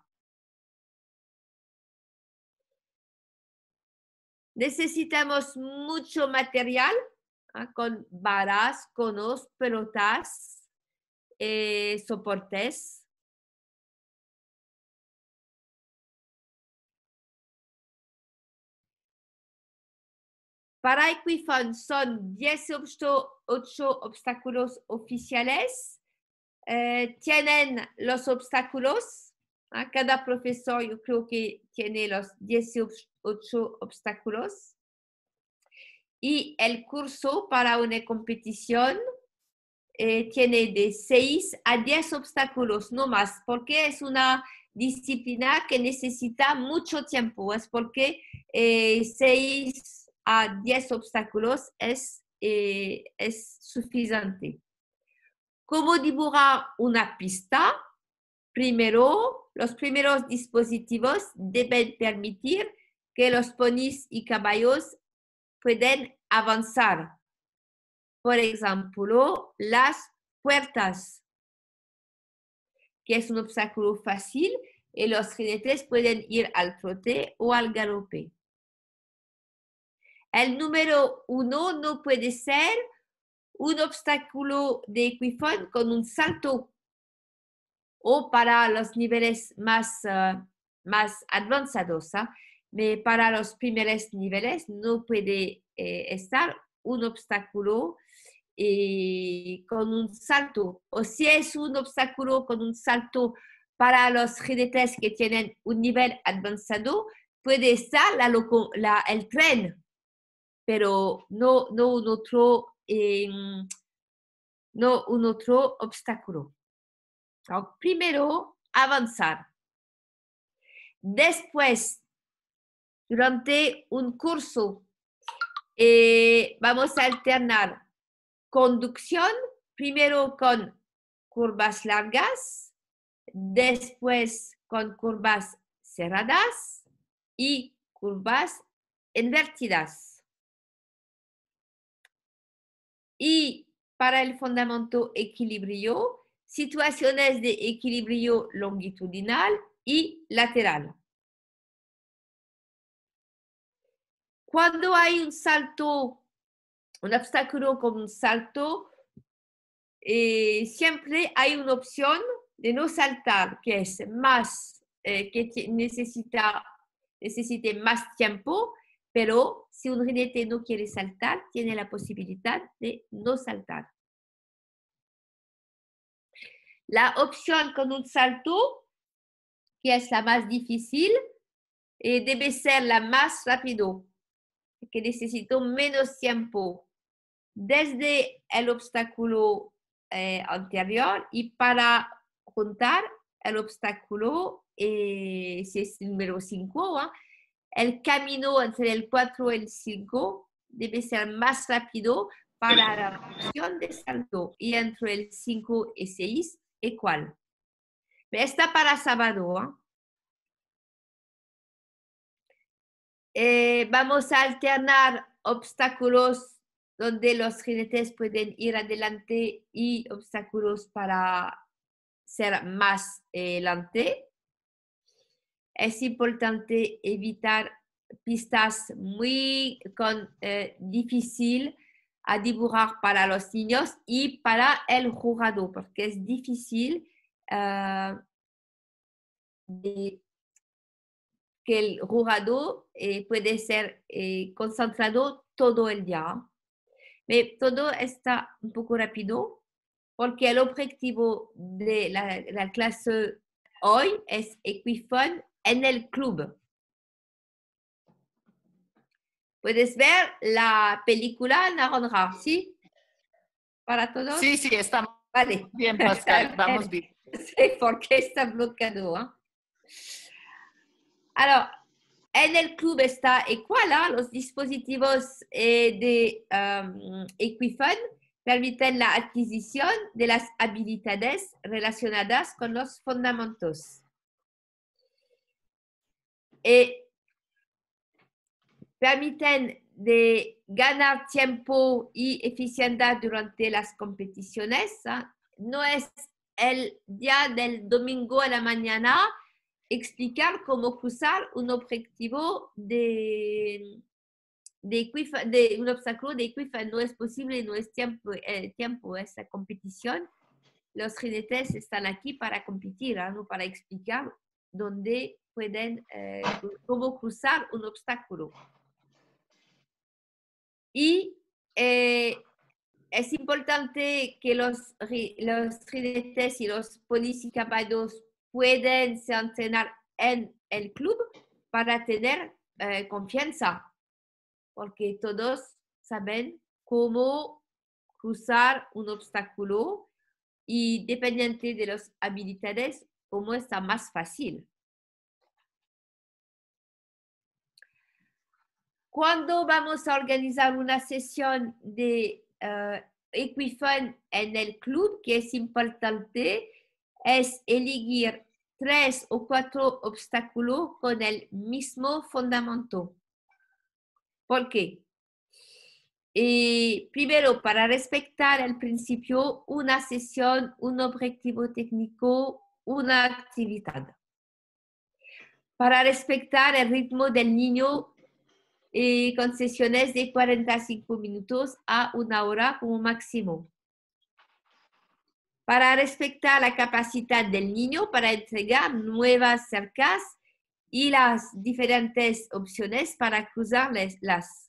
Necesitamos mucho material, ¿ah? Con varas, conos, pelotas, eh, soportes. Para Equifun son dieciocho obstáculos oficiales. Eh, tienen los obstáculos. ¿Ah? Cada profesor yo creo que tiene los dieciocho obstáculos. y el curso para una competición eh, tiene de seis a diez obstáculos, no más, porque es una disciplina que necesita mucho tiempo, es porque eh, seis a diez obstáculos es, eh, es suficiente. ¿Cómo dibujar una pista? Primero, los primeros dispositivos deben permitir que los ponis y caballos puedan avanzar. Por ejemplo, las puertas, que es un obstáculo fácil y los jinetes pueden ir al trote o al galope. El número uno no puede ser un obstáculo de equifón con un salto o para los niveles más, uh, más avanzados. ¿eh? Pero para los primeros niveles no puede eh, estar un obstáculo eh, con un salto. O si es un obstáculo con un salto para los jinetes que tienen un nivel avanzado, puede estar la loco, la, el tren, pero no, no, un otro, eh, no un otro obstáculo. Donc, primero, avanzar. Después, durante un curso, eh, vamos a alternar conducción, primero con curvas largas, después con curvas cerradas y curvas invertidas. Y para el fundamento equilibrio, situaciones de equilibrio longitudinal y lateral. Cuando hay un salto, un obstáculo con un salto, eh, siempre hay una opción de no saltar, que es más, eh, que necesita, necesite más tiempo, pero si un jinete no quiere saltar, tiene la posibilidad de no saltar. La opción con un salto, que es la más difícil, eh, debe ser la más rápido, que necesita menos tiempo desde el obstáculo eh, anterior y para juntar el obstáculo, eh, si es el número cinco, ¿eh? El camino entre el cuatro y el cinco debe ser más rápido para la opción de salto y entre el cinco y seis igual. Está para sábado. ¿eh? Eh, vamos a alternar obstáculos donde los jinetes pueden ir adelante y obstáculos para ser más adelante. Es importante evitar pistas muy con, eh, difícil a dibujar para los niños y para el jurado, porque es difícil uh, de, que el jurado eh, puede ser eh, concentrado todo el día. Pero todo está un poco rápido porque el objetivo de la, la clase hoy es Equifun en el club. Puedes ver la película naranja, ¿sí? ¿Para todos? Sí, sí, está vale. bien, Pascal, vamos bien. Sí, porque está bloqueado. ¿eh? Alors, en el club está igual, ¿eh? Los dispositivos eh, de um, Equifun permiten la adquisición de las habilidades relacionadas con los fundamentos. Y permiten de ganar tiempo y eficiencia durante las competiciones. ¿eh? No es el día del domingo a la mañana explicar cómo cruzar un objetivo de, de, equif- de un obstáculo de Equifun. No es posible, no es tiempo, eh, tiempo esa competición. Los jinetes están aquí para competir, ¿eh? No para explicar dónde pueden, eh, cómo cruzar un obstáculo. Y eh, es importante que los, los jinetes y los ponis y caballos pueden se entrenar en el club para tener eh, confianza, porque todos saben cómo cruzar un obstáculo y dependiente de las habilidades, cómo está más fácil. Cuando vamos a organizar una sesión de uh, Equifun en el club, que es importante, es elegir tres o cuatro obstáculos con el mismo fundamento. ¿Por qué? Y primero, para respetar el principio, una sesión, un objetivo técnico, una actividad. Para respetar el ritmo del niño, y con sesiones de cuarenta y cinco minutos a una hora como máximo. Para respetar la capacidad del niño para entregar nuevas cercas y las diferentes opciones para cruzarlas.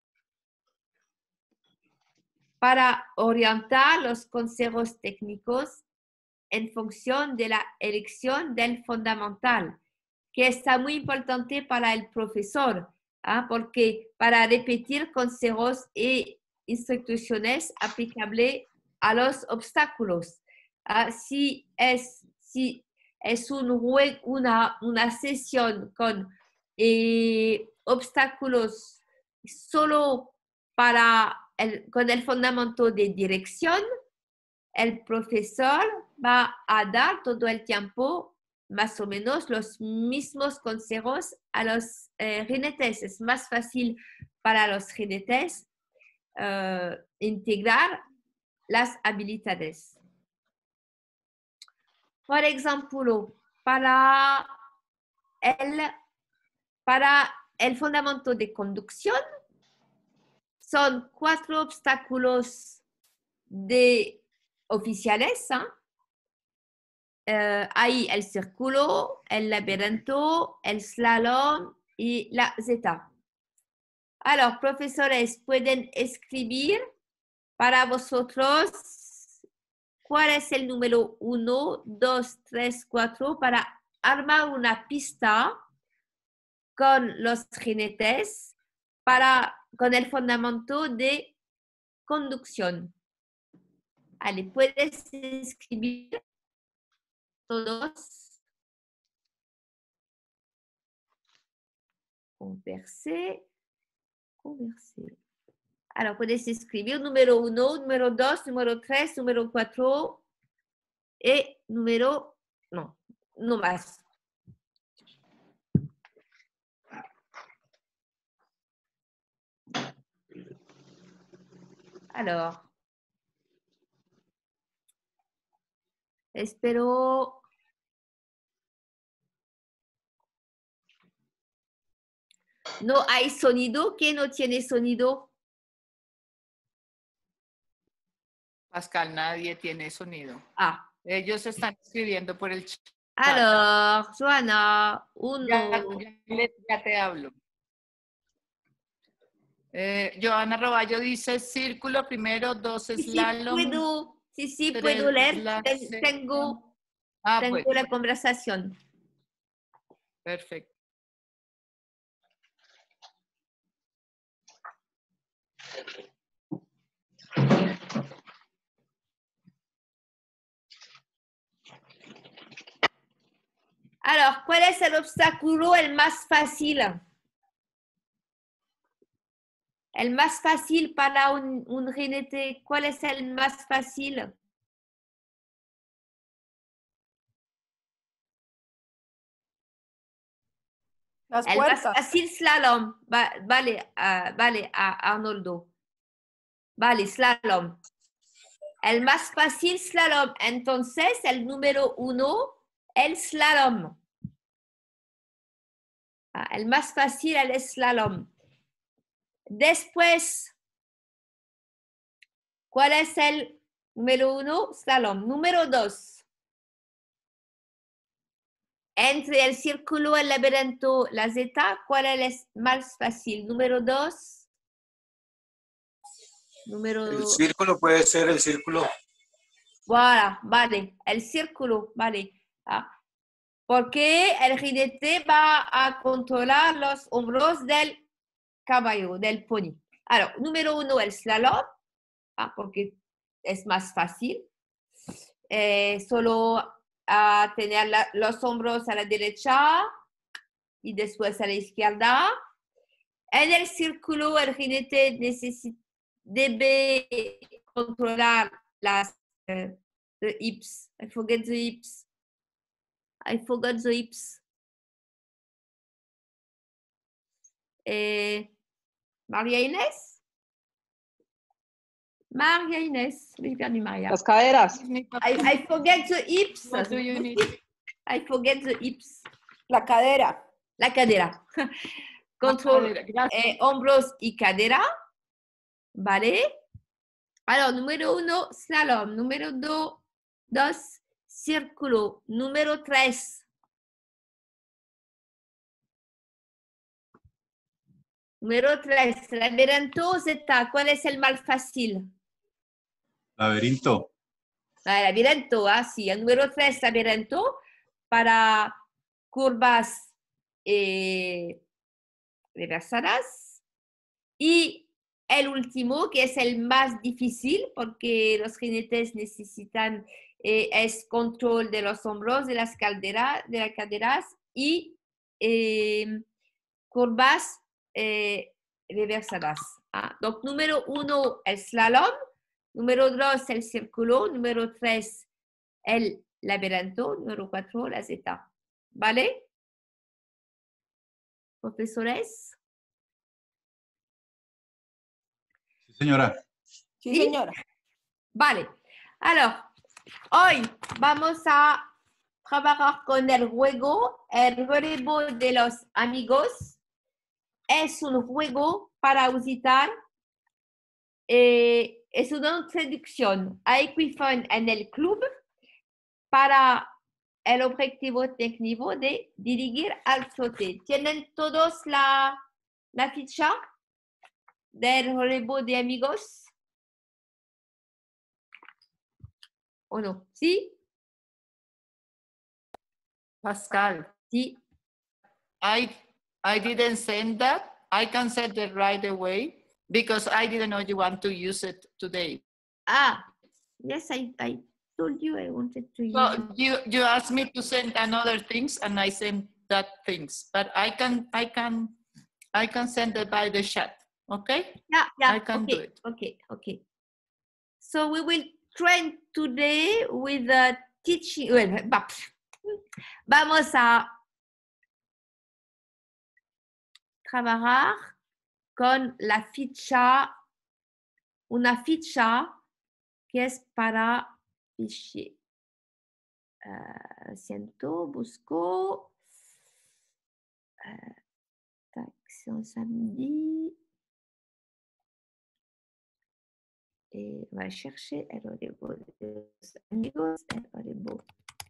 Para orientar los consejos técnicos en función de la elección del fundamental, que está muy importante para el profesor. ¿Ah? Porque para repetir consejos e instrucciones aplicables a los obstáculos. ¿Ah? Si, es, si es un, una, una sesión con eh, obstáculos solo para el, con el fundamento de dirección, el profesor va a dar todo el tiempo más o menos los mismos consejos a los eh, jinetes. Es más fácil para los jinetes uh, integrar las habilidades. Por ejemplo, para el, para el fundamento de conducción, son cuatro obstáculos de oficiales, ¿eh? Uh, hay el círculo, el laberinto, el slalom y la zeta. Alors, profesores, pueden escribir para vosotros cuál es el número uno, dos, tres, cuatro para armar una pista con los jinetes para, con el fundamento de conducción. Allez, puedes escribir todos. Converser. Converser. Alors, puedes escribir número uno, número dos, número tres, número cuatro y número, no, no más. Alors, espero no hay sonido. ¿Quién no tiene sonido? Pascal, nadie tiene sonido. Ah. Ellos están escribiendo por el chat. Alors, Joana, uno. Ya, ya, ya te hablo. Eh, Joana Roballo dice círculo primero, dos Sí, slalom. sí, puedo, sí, sí, tres puedo leer. la- Ten- Tengo, Ah, tengo pues, la conversación. perfecto. Alors, ¿cuál es el obstáculo el más fácil? El más fácil para un, un jinete, ¿cuál es el más fácil? Las El más puertas. fácil slalom. Va- vale, ah, vale, a Arnoldo. Vale, slalom. El más fácil slalom. Entonces, el número uno, el slalom. Ah, el más fácil, el slalom. Después, ¿cuál es el número uno? Slalom. Número dos. Entre el círculo, el laberinto, la zeta, ¿cuál es más fácil? Número dos. Número... El círculo puede ser el círculo. Voilà, vale. El círculo, vale. Ah. Porque el jinete va a controlar los hombros del caballo, del pony. Alors, número uno, el slalom, ah, porque es más fácil. Eh, solo a tener la, los hombros a la derecha y después a la izquierda. En el círculo, el jinete necesita, debe controlar las uh, the hips. I forget the hips. I forgot the hips. Eh, María Inés? María Inés. J'ai perdu María. Las caderas. I, I forget the hips. What do you need? I forget the hips. La cadera. La cadera. Control Gracias. eh, hombros y cadera. ¿Vale? Alors, número uno, slalom. Número do, dos, círculo. Número tres. Número tres, laberinto o zeta. ¿Cuál es el más fácil? Laberinto. Ah, laberinto, ah, sí. El número tres, laberinto, para curvas eh, reversadas. Y el último, que es el más difícil, porque los jinetes necesitan, eh, es control de los hombros, de las, calderas, de las caderas y eh, curvas eh, reversadas. Ah, donc, número uno, el slalom. Número dos, el círculo. Número tres, el laberinto. Número cuatro, la zeta. ¿Vale? Profesores. Sí, señora. Sí, ¿Sí? señora. Vale. Alors, hoy vamos a trabajar con el juego, el relevo de los amigos. Es un juego para visitar, eh, es una introducción a Equifun en el club para el objetivo técnico de dirigir al trote. ¿Tienen todos la, la ficha del relevo de amigos? ¿O no? ¿Sí? Pascal, Sí. I I didn't send that. I can send it right away because I didn't know you want to use it today. Ah, yes, I, I told you I wanted to use So it. you you asked me to send another things, and I sent that things. But I can I can I can send it by the chat. Okay. Yeah, yeah, I can okay, do it. okay, okay. So we will train today with the teaching. Well, bah, vamos a trabajar con la ficha, una ficha que es para fichier. Uh, siento, busco. Uh, tac, c'est un samedi. Et on va chercher el relevo de los amigos, el relevo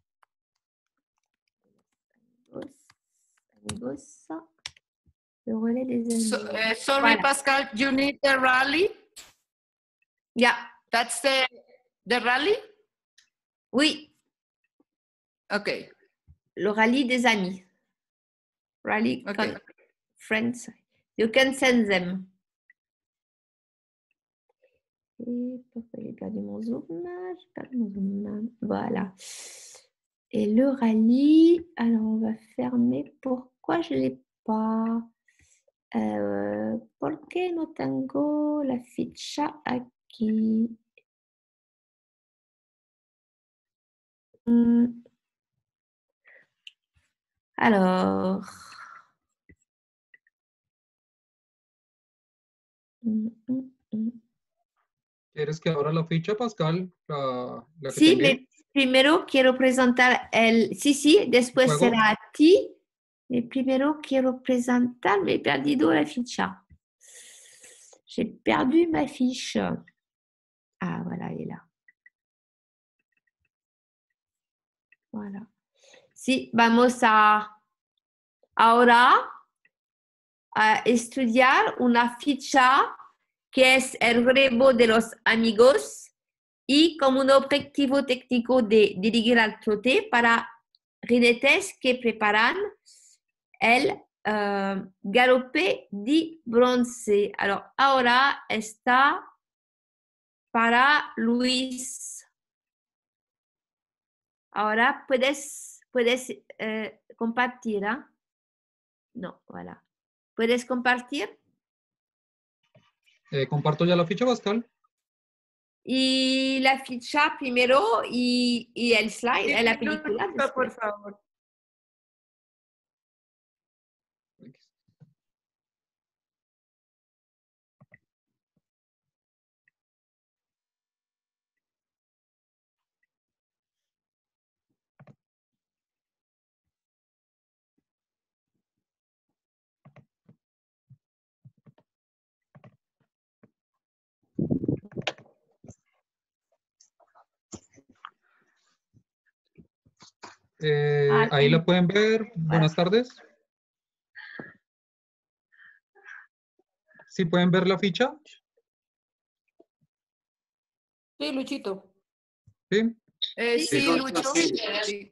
de los amigos, le relais des amigos. So, uh, sorry, Voilà. Pascal. You need the rally. Yeah, That's the the rally. oui, Okay. le rallye des amis. Rally Okay. con friends. You can send them. Et pourquoi j'ai perdu mon zoom? J'ai perdu mon zoom. Voilà. Et le rallye, alors on va fermer. Pourquoi je ne l'ai pas? Eh, ¿por qué no tengo la ficha aquí? Mm. Alors. Mm, mm, mm. ¿Quieres que abra la ficha, Pascal? La, la que te Sí, envié. mais primero quiero presentar el... Sí, sí, después Juego. será a ti. Mais primero quiero presentar... Me he perdido la ficha. J'ai perdu ma fiche. Ah, voilà, elle est là. Voilà. Sí, vamos a ahora a estudiar una ficha que es el relevo de los amigos y como un objetivo técnico de dirigir al trote para jinetes que preparan el uh, galope di bronce. Alors, ahora está para Luis. Ahora puedes, puedes eh, compartir, ¿eh? No, voilà. ¿Puedes compartir? Eh, comparto ya la ficha, Pascal. Y la ficha primero y, y el slide, Sí, la película. Luchito, por después. favor. Eh, Ah, ahí la sí. pueden ver. Buenas tardes. ¿Sí pueden ver la ficha? Sí, Luchito. Sí. Eh, Sí, sí, sí, Lucho. sí. Sí.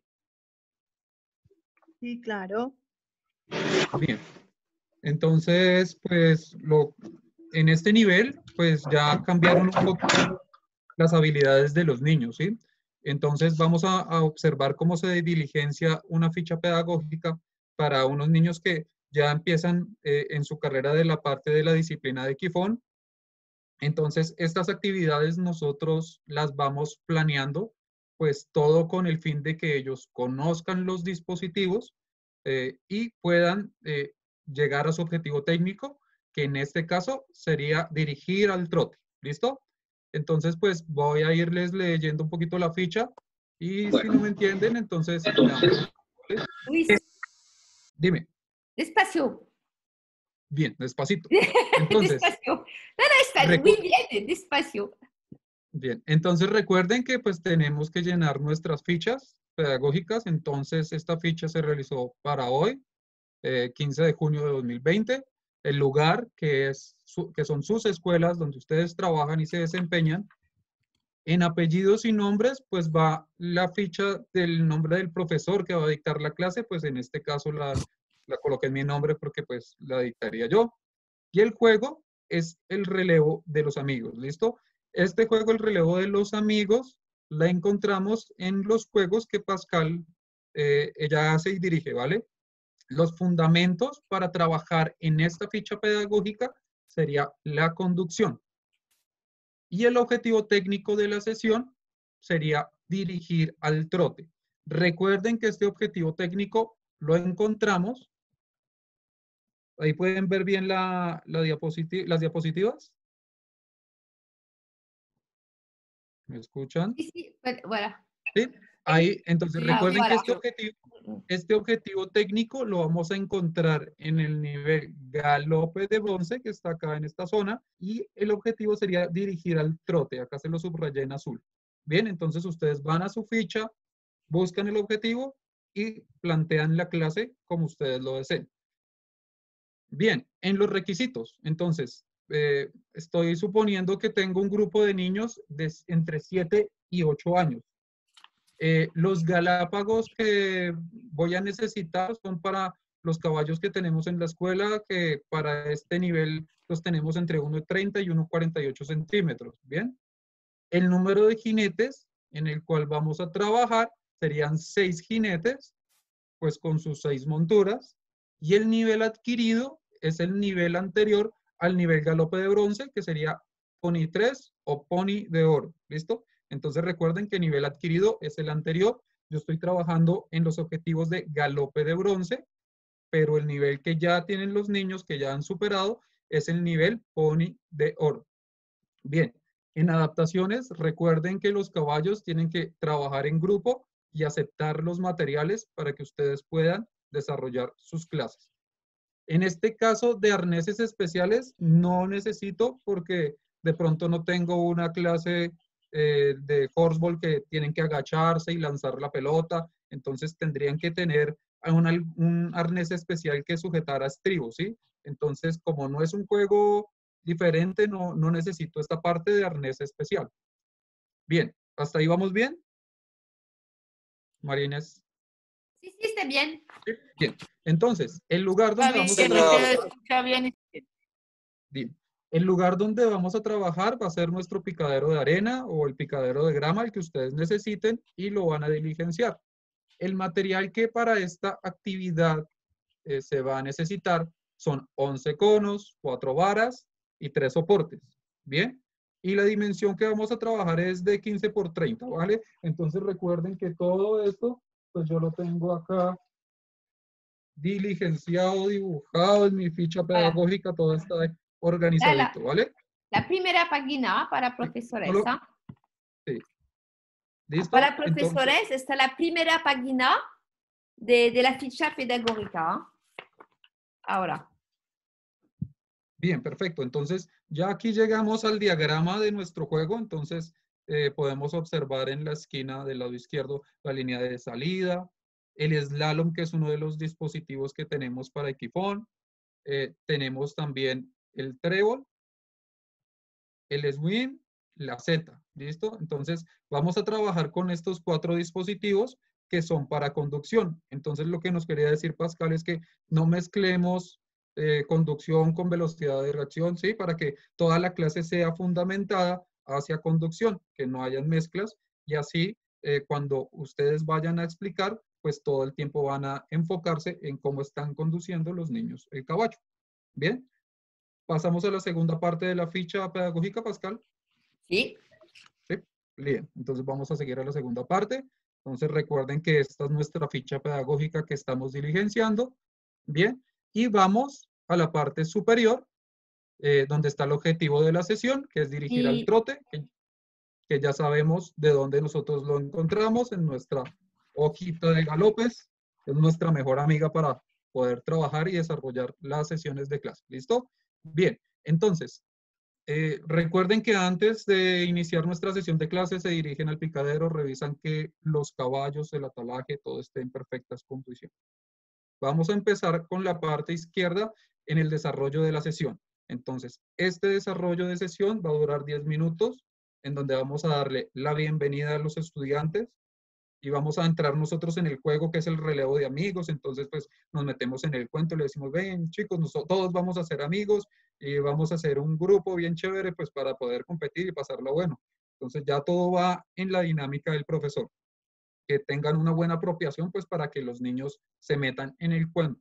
Sí, claro. Bien. Entonces, pues, lo, en este nivel, pues ya cambiaron un poquito las habilidades de los niños, ¿sí? Entonces, vamos a, a observar cómo se diligencia una ficha pedagógica para unos niños que ya empiezan eh, en su carrera de la parte de la disciplina de Kifón. Entonces, estas actividades nosotros las vamos planeando, pues todo con el fin de que ellos conozcan los dispositivos eh, y puedan eh, llegar a su objetivo técnico, que en este caso sería dirigir al trote. ¿Listo? Entonces, pues voy a irles leyendo un poquito la ficha y si no me entienden, entonces me dan preguntas, ¿sí? Luis, Dime. despacio. Bien, despacito. Entonces, despacio. No, no, está muy bien, despacio. Bien, entonces recuerden que pues tenemos que llenar nuestras fichas pedagógicas. Entonces esta ficha se realizó para hoy, eh, quince de junio de dos mil veinte. El lugar que, es su, que son sus escuelas donde ustedes trabajan y se desempeñan. En apellidos y nombres pues va la ficha del nombre del profesor que va a dictar la clase. Pues en este caso la, la coloqué en mi nombre porque pues la dictaría yo. Y el juego es el relevo de los amigos, ¿listo? Este juego, el relevo de los amigos, la encontramos en los juegos que Pascal, eh, ella hace y dirige, ¿vale? Los fundamentos para trabajar en esta ficha pedagógica sería la conducción. Y el objetivo técnico de la sesión sería dirigir al trote. Recuerden que este objetivo técnico lo encontramos. Ahí pueden ver bien la, la diapositiva, las diapositivas. ¿Me escuchan? Sí, sí, voilà. Sí. Ahí, entonces Sí, recuerden ah, que voilà. este objetivo, este objetivo técnico lo vamos a encontrar en el nivel galope de bronce, que está acá en esta zona, y el objetivo sería dirigir al trote. Acá se lo subrayé en azul. Bien, entonces ustedes van a su ficha, buscan el objetivo y plantean la clase como ustedes lo deseen. Bien, en los requisitos, entonces, eh, estoy suponiendo que tengo un grupo de niños de entre siete y ocho años. Eh, los galápagos que voy a necesitar son para los caballos que tenemos en la escuela, que para este nivel los tenemos entre uno treinta y uno cuarenta y ocho centímetros, ¿bien? El número de jinetes en el cual vamos a trabajar serían seis jinetes, pues con sus seis monturas, y el nivel adquirido es el nivel anterior al nivel galope de bronce, que sería Pony tres o Pony de oro, ¿listo? Entonces recuerden que nivel adquirido es el anterior. Yo estoy trabajando en los objetivos de galope de bronce, pero el nivel que ya tienen los niños que ya han superado es el nivel Pony de oro. Bien, en adaptaciones recuerden que los caballos tienen que trabajar en grupo y aceptar los materiales para que ustedes puedan desarrollar sus clases. En este caso de arneses especiales no necesito porque de pronto no tengo una clase eh, de horseball que tienen que agacharse y lanzar la pelota, entonces tendrían que tener un, un arnés especial que sujetara estribos, ¿sí? Entonces, como no es un juego diferente, no, no necesito esta parte de arnés especial. Bien, ¿hasta ahí vamos bien? María Inés. Sí, sí, está bien. Bien, entonces, el lugar donde vamos a Está bien, trabajar, se escucha bien. bien, el lugar donde vamos a trabajar va a ser nuestro picadero de arena o el picadero de grama, el que ustedes necesiten, y lo van a diligenciar. El material que para esta actividad eh, se va a necesitar son once conos, cuatro varas y tres soportes. Bien, y la dimensión que vamos a trabajar es de quince por treinta, ¿vale? Entonces recuerden que todo esto, pues yo lo tengo acá diligenciado, dibujado en mi ficha pedagógica, todo está organizadito, ¿vale? La primera página para profesores. Solo- ¿ah? Sí. ¿Listo? Para Entonces, profesores está la primera página de, de la ficha pedagógica. ¿ah? Ahora. bien, perfecto. Entonces, ya aquí llegamos al diagrama de nuestro juego. Entonces, eh, podemos observar en la esquina del lado izquierdo la línea de salida, el slalom, que es uno de los dispositivos que tenemos para equipón. Eh, tenemos también el trébol, el swing, la Z. ¿Listo? Entonces, vamos a trabajar con estos cuatro dispositivos que son para conducción. Entonces, lo que nos quería decir Pascal es que no mezclemos eh, conducción con velocidad de reacción, ¿sí? Para que toda la clase sea fundamentada hacia conducción, que no hayan mezclas y así eh, cuando ustedes vayan a explicar, pues todo el tiempo van a enfocarse en cómo están conduciendo los niños el caballo. ¿Bien? Pasamos a la segunda parte de la ficha pedagógica, Pascal. Sí. Sí, bien. Entonces vamos a seguir a la segunda parte. Entonces recuerden que esta es nuestra ficha pedagógica que estamos diligenciando. Bien. Y vamos a la parte superior, eh, donde está el objetivo de la sesión, que es dirigir al Y trote, que, que ya sabemos de dónde nosotros lo encontramos en nuestra hojita de galopes. Es nuestra mejor amiga para poder trabajar y desarrollar las sesiones de clase. ¿Listo? Bien. Entonces, Eh, recuerden que antes de iniciar nuestra sesión de clase se dirigen al picadero, revisan que los caballos, el atalaje, todo esté en perfectas condiciones. Vamos a empezar con la parte izquierda en el desarrollo de la sesión. Entonces, este desarrollo de sesión va a durar diez minutos, en donde vamos a darle la bienvenida a los estudiantes, y vamos a entrar nosotros en el juego que es el relevo de amigos. Entonces pues nos metemos en el cuento, le decimos, ven chicos, nosotros, todos vamos a ser amigos y vamos a hacer un grupo bien chévere pues para poder competir y pasarlo bueno. Entonces ya todo va en la dinámica del profesor. Que tengan una buena apropiación pues para que los niños se metan en el cuento.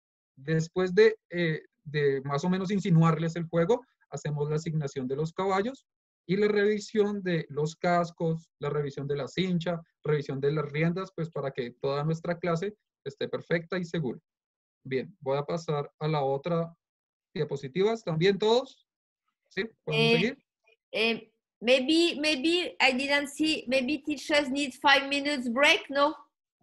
Después de, eh, de más o menos insinuarles el juego, hacemos la asignación de los caballos y la revisión de los cascos, la revisión de la cincha, revisión de las riendas, pues para que toda nuestra clase esté perfecta y segura. Bien, voy a pasar a la otra diapositiva. ¿Están bien todos? ¿Sí? ¿Podemos eh, seguir? eh, maybe, maybe I didn't see, maybe teachers need five minutes break, no?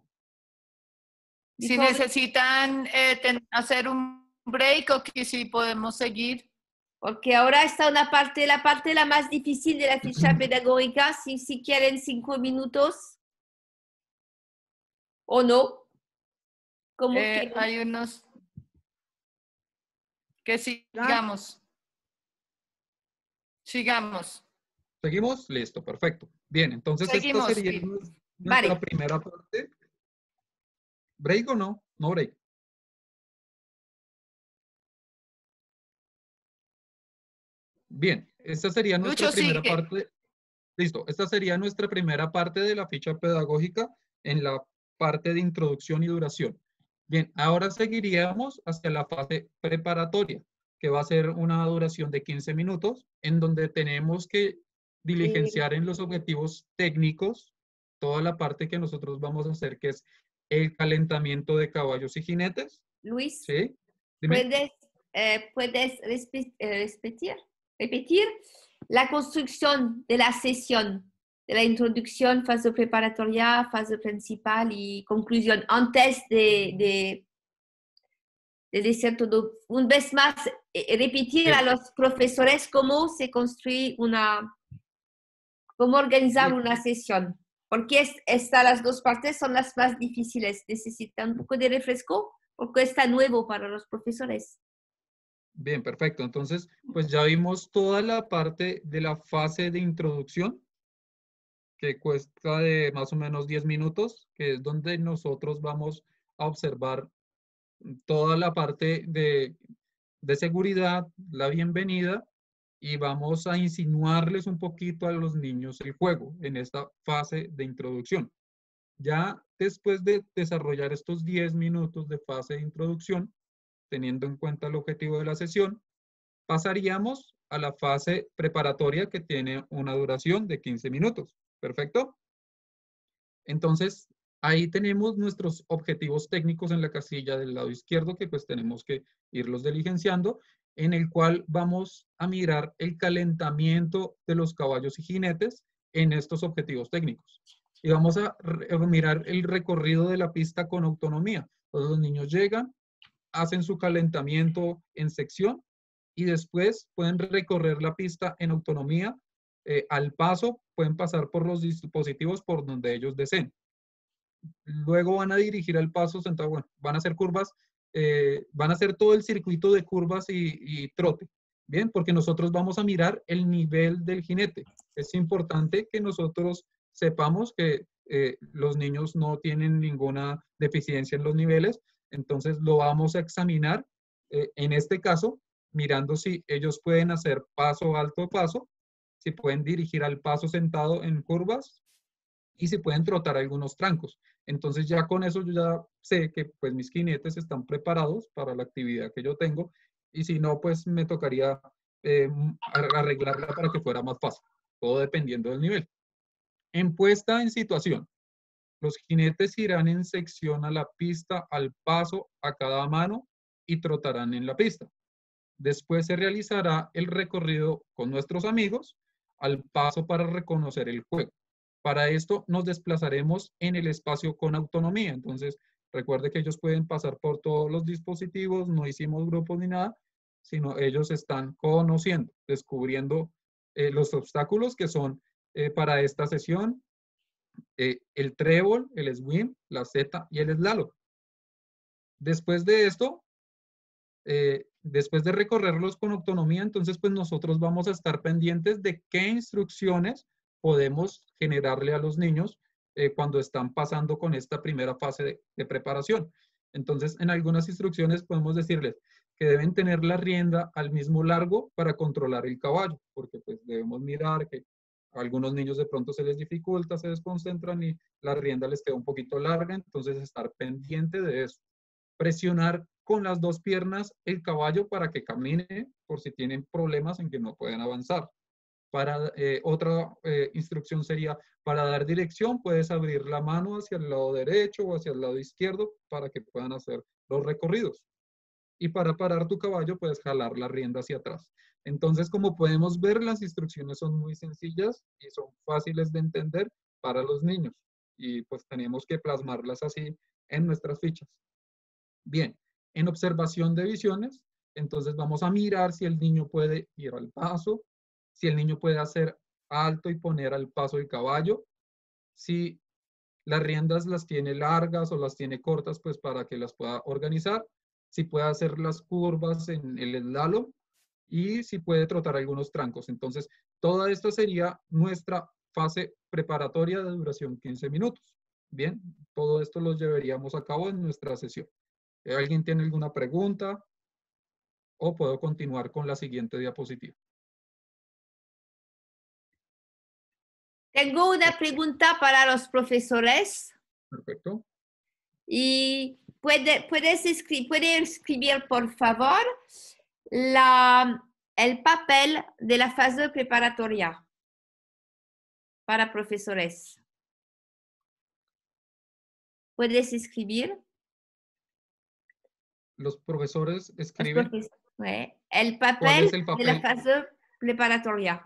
Si Before- necesitan eh, ten- hacer un break o que si podemos seguir. Porque ahora está una parte, la parte la más difícil de la ficha pedagógica, si, si quieren cinco minutos o no. Como Eh, quieren. hay unos que sigamos. Sigamos. ¿Seguimos? Listo, perfecto. Bien, entonces Seguimos, esta sería sí. nuestra Vale. primera parte. ¿Break o no? No break. Bien, esta sería nuestra Lucho, primera sigue. parte. Listo, esta sería nuestra primera parte de la ficha pedagógica en la parte de introducción y duración. Bien, ahora seguiríamos hacia la fase preparatoria, que va a ser una duración de quince minutos, en donde tenemos que diligenciar en los objetivos técnicos toda la parte que nosotros vamos a hacer, que es el calentamiento de caballos y jinetes. Luis, ¿Sí? Dime. ¿puedes, eh, puedes respe- eh, repetir, repetir la construcción de la sesión, de la introducción, fase preparatoria, fase principal y conclusión, antes de, de, de decir todo? Una vez más, eh, repetir Bien. a los profesores cómo se construye una, cómo organizar Bien. una sesión. Porque es, estas las dos partes son las más difíciles. Necesitan un poco de refresco porque está nuevo para los profesores. Bien, perfecto. Entonces, pues ya vimos toda la parte de la fase de introducción, que cuesta de más o menos diez minutos, que es donde nosotros vamos a observar toda la parte de, de seguridad, la bienvenida, y vamos a insinuarles un poquito a los niños el juego en esta fase de introducción. Ya después de desarrollar estos diez minutos de fase de introducción, teniendo en cuenta el objetivo de la sesión, pasaríamos a la fase preparatoria que tiene una duración de quince minutos. ¿Perfecto? Entonces, ahí tenemos nuestros objetivos técnicos en la casilla del lado izquierdo que pues tenemos que irlos diligenciando, en el cual vamos a mirar el calentamiento de los caballos y jinetes en estos objetivos técnicos. Y vamos a, a mirar el recorrido de la pista con autonomía. Todos los niños llegan, hacen su calentamiento en sección y después pueden recorrer la pista en autonomía. Eh, al paso, pueden pasar por los dispositivos por donde ellos deseen. Luego van a dirigir al paso sentado, bueno, van a hacer curvas, eh, van a hacer todo el circuito de curvas y, y trote. Bien, porque nosotros vamos a mirar el nivel del jinete. Es importante que nosotros sepamos que eh, los niños no tienen ninguna deficiencia en los niveles, entonces lo vamos a examinar, eh, en este caso, mirando si ellos pueden hacer paso alto paso, si pueden dirigir al paso sentado en curvas y si pueden trotar algunos trancos. Entonces ya con eso yo ya sé que pues mis jinetes están preparados para la actividad que yo tengo y si no pues me tocaría eh, arreglarla para que fuera más fácil, todo dependiendo del nivel. En puesta en situación, los jinetes irán en sección a la pista al paso a cada mano y trotarán en la pista. Después se realizará el recorrido con nuestros amigos al paso para reconocer el juego. Para esto nos desplazaremos en el espacio con autonomía. Entonces, recuerde que ellos pueden pasar por todos los dispositivos, no hicimos grupos ni nada, sino ellos están conociendo, descubriendo eh, los obstáculos que son eh, para esta sesión, eh, el trébol, el swing, la Z y el slalom. Después de esto, eh, después de recorrerlos con autonomía, entonces pues nosotros vamos a estar pendientes de qué instrucciones podemos generarle a los niños eh, cuando están pasando con esta primera fase de, de preparación. Entonces, en algunas instrucciones podemos decirles que deben tener la rienda al mismo largo para controlar el caballo, porque pues debemos mirar que a algunos niños de pronto se les dificulta, se desconcentran y la rienda les queda un poquito larga, entonces estar pendiente de eso. Presionar con las dos piernas el caballo para que camine por si tienen problemas en que no pueden avanzar. Para, eh, otra eh, instrucción sería, para dar dirección, puedes abrir la mano hacia el lado derecho o hacia el lado izquierdo para que puedan hacer los recorridos. Y para parar tu caballo, puedes jalar la rienda hacia atrás. Entonces, como podemos ver, las instrucciones son muy sencillas y son fáciles de entender para los niños. Y pues tenemos que plasmarlas así en nuestras fichas. Bien, en observación de visiones, entonces vamos a mirar si el niño puede ir al paso, si el niño puede hacer alto y poner al paso el caballo, si las riendas las tiene largas o las tiene cortas, pues para que las pueda organizar, si puede hacer las curvas en el slalom y si puede trotar algunos trancos. Entonces, toda esta sería nuestra fase preparatoria de duración quince minutos. Bien, todo esto lo llevaríamos a cabo en nuestra sesión. ¿Alguien tiene alguna pregunta? ¿O puedo continuar con la siguiente diapositiva? Tengo una pregunta para los profesores. Perfecto. Y puede, puedes escribir, puede escribir, por favor, la, el papel de la fase preparatoria para profesores. ¿Puedes escribir? Los profesores escriben. Los profesores, sí. El papel, ¿Cuál es el papel de la fase preparatoria.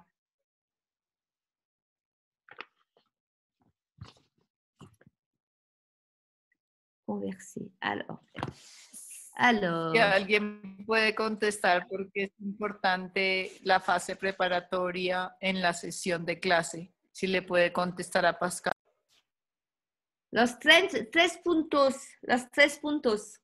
Converser. Alors, alors. Que alguien puede contestar porque es importante la fase preparatoria en la sesión de clase. Si le puede contestar a Pascal. Los tres, tres puntos, los tres puntos.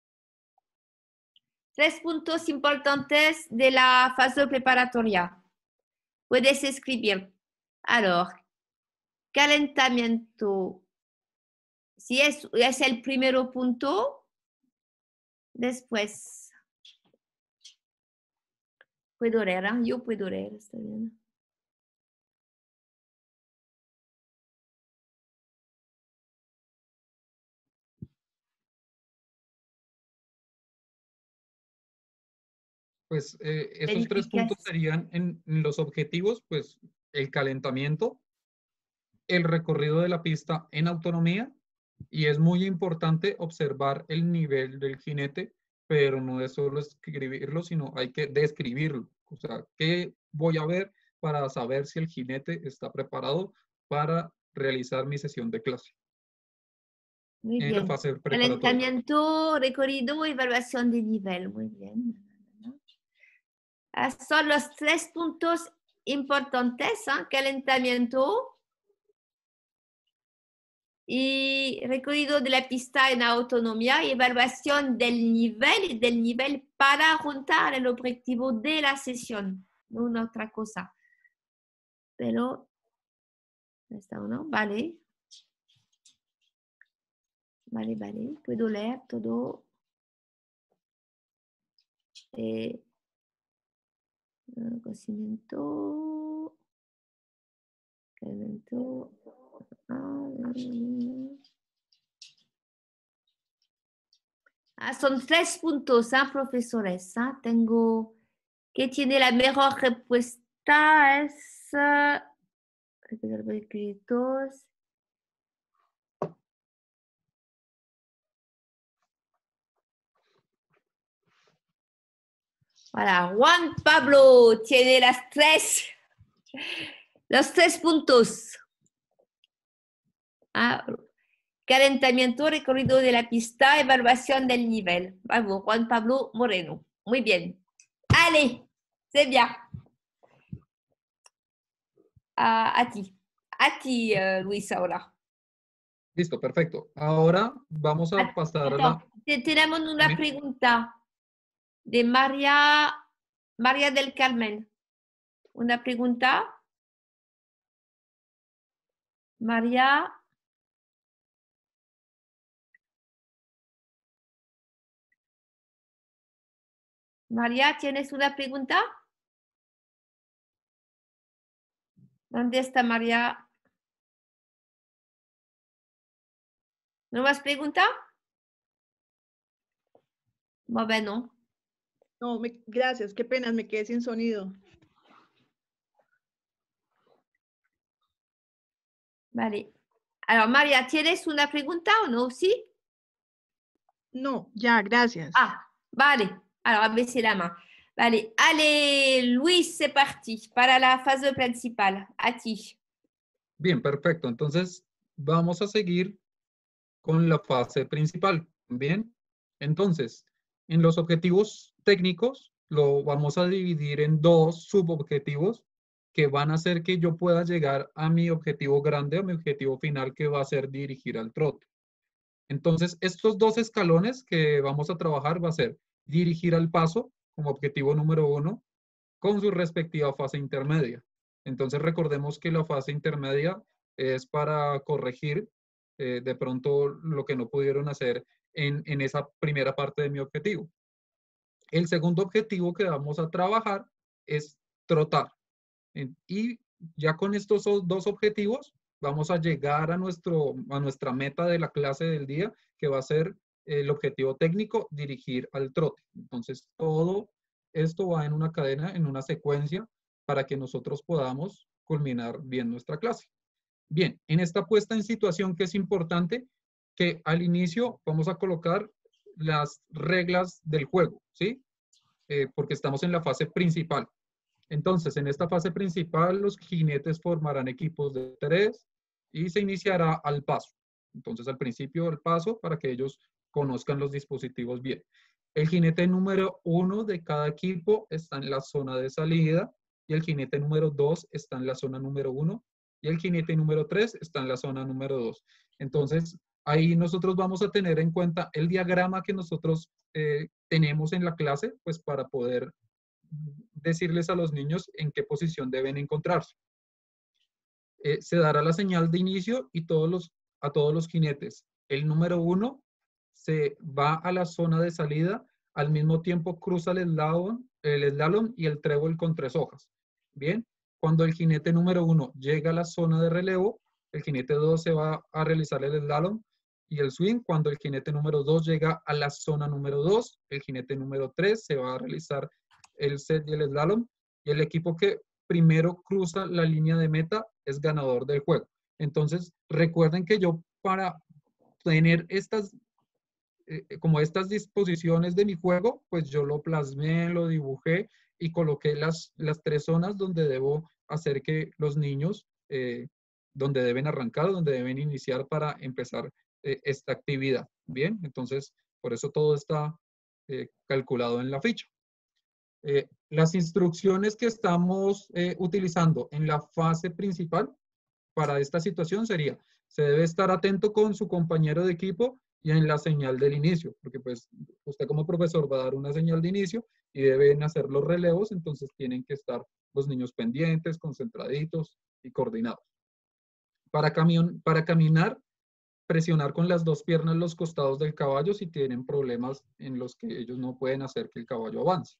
Tres puntos importantes de la fase preparatoria. Puedes escribir. Alors, calentamiento. Si es, es el primer punto, después puedo leer, ¿eh? Yo puedo leer, está bien. Pues eh, esos tres puntos serían en, en los objetivos, pues el calentamiento, el recorrido de la pista en autonomía, y es muy importante observar el nivel del jinete, pero no es solo escribirlo, sino hay que describirlo. O sea, ¿qué voy a ver para saber si el jinete está preparado para realizar mi sesión de clase? Muy En bien. la fase preparatoria. Calentamiento, recorrido, evaluación de nivel. Muy bien. Ah, son los tres puntos importantes, ¿eh? Calentamiento y recorrido de la pista en autonomía y evaluación del nivel y del nivel para juntar el objetivo de la sesión, no una otra cosa. Pero, ¿está uno? Vale. Vale, vale. Puedo leer todo. Eh, conocimiento. Calentamiento. Ah, son tres puntos, ¿eh, profesores? ¿eh? Tengo que tiene la mejor respuesta es uh, Voilà, Juan Pablo tiene las tres, los tres puntos. Ah, calentamiento, recorrido de la pista, evaluación del nivel. Bravo, Juan Pablo Moreno. Muy bien. Allez, c'est bien. A, a ti. A ti, uh, Luis, ahora. Listo, perfecto. Ahora vamos a pasar a la... Tenemos una pregunta de María, María del Carmen. Una pregunta. María. María, ¿tienes una pregunta? ¿Dónde está María? ¿No más pregunta? Bueno. No, me, gracias, qué pena, me quedé sin sonido. Vale. Alors, María, ¿tienes una pregunta o no? ¿Sí? No, ya, gracias. Ah, vale. Alors, abaissez la main. Vale. Allez, Luis, c'est parti para la fase principal. A ti. Bien, perfecto. Entonces, vamos a seguir con la fase principal. Bien. Entonces, en los objetivos técnicos, lo vamos a dividir en dos subobjetivos que van a hacer que yo pueda llegar a mi objetivo grande, a mi objetivo final, que va a ser dirigir al trote. Entonces, estos dos escalones que vamos a trabajar va a ser dirigir al paso como objetivo número uno con su respectiva fase intermedia. Entonces, recordemos que la fase intermedia es para corregir eh, de pronto lo que no pudieron hacer en, en esa primera parte de mi objetivo. El segundo objetivo que vamos a trabajar es trotar. Y ya con estos dos objetivos vamos a llegar a, nuestro, a nuestra meta de la clase del día, que va a ser el objetivo técnico, dirigir al trote. Entonces, todo esto va en una cadena, en una secuencia, para que nosotros podamos culminar bien nuestra clase. Bien, en esta puesta en situación que es importante, que al inicio vamos a colocar las reglas del juego, ¿sí? Eh, porque estamos en la fase principal. Entonces, en esta fase principal, los jinetes formarán equipos de tres y se iniciará al paso. Entonces, al principio del paso, para que ellos conozcan los dispositivos bien. El jinete número uno de cada equipo está en la zona de salida y el jinete número dos está en la zona número uno y el jinete número tres está en la zona número dos. Entonces, ahí nosotros vamos a tener en cuenta el diagrama que nosotros eh, tenemos en la clase, pues para poder decirles a los niños en qué posición deben encontrarse. eh, se dará la señal de inicio y todos los, a todos los jinetes. El número uno se va a la zona de salida, al mismo tiempo cruza el slalom, el slalom y el trébol con tres hojas. Bien, cuando el jinete número uno llega a la zona de relevo, el jinete dos se va a realizar el slalom y el swing. Cuando el jinete número dos llega a la zona número dos, el jinete número tres se va a realizar el set y el slalom, y el equipo que primero cruza la línea de meta es ganador del juego. Entonces, recuerden que yo para tener estas, eh, como estas disposiciones de mi juego, pues yo lo plasmé, lo dibujé y coloqué las, las tres zonas donde debo hacer que los niños, eh, donde deben arrancar, donde deben iniciar para empezar eh, esta actividad. Bien, entonces, por eso todo está eh, calculado en la ficha. Eh, las instrucciones que estamos eh, utilizando en la fase principal para esta situación sería, se debe estar atento con su compañero de equipo y en la señal del inicio, porque pues usted como profesor va a dar una señal de inicio y deben hacer los relevos, entonces tienen que estar los niños pendientes, concentraditos y coordinados. Para, camion, para caminar, presionar con las dos piernas los costados del caballo si tienen problemas en los que ellos no pueden hacer que el caballo avance.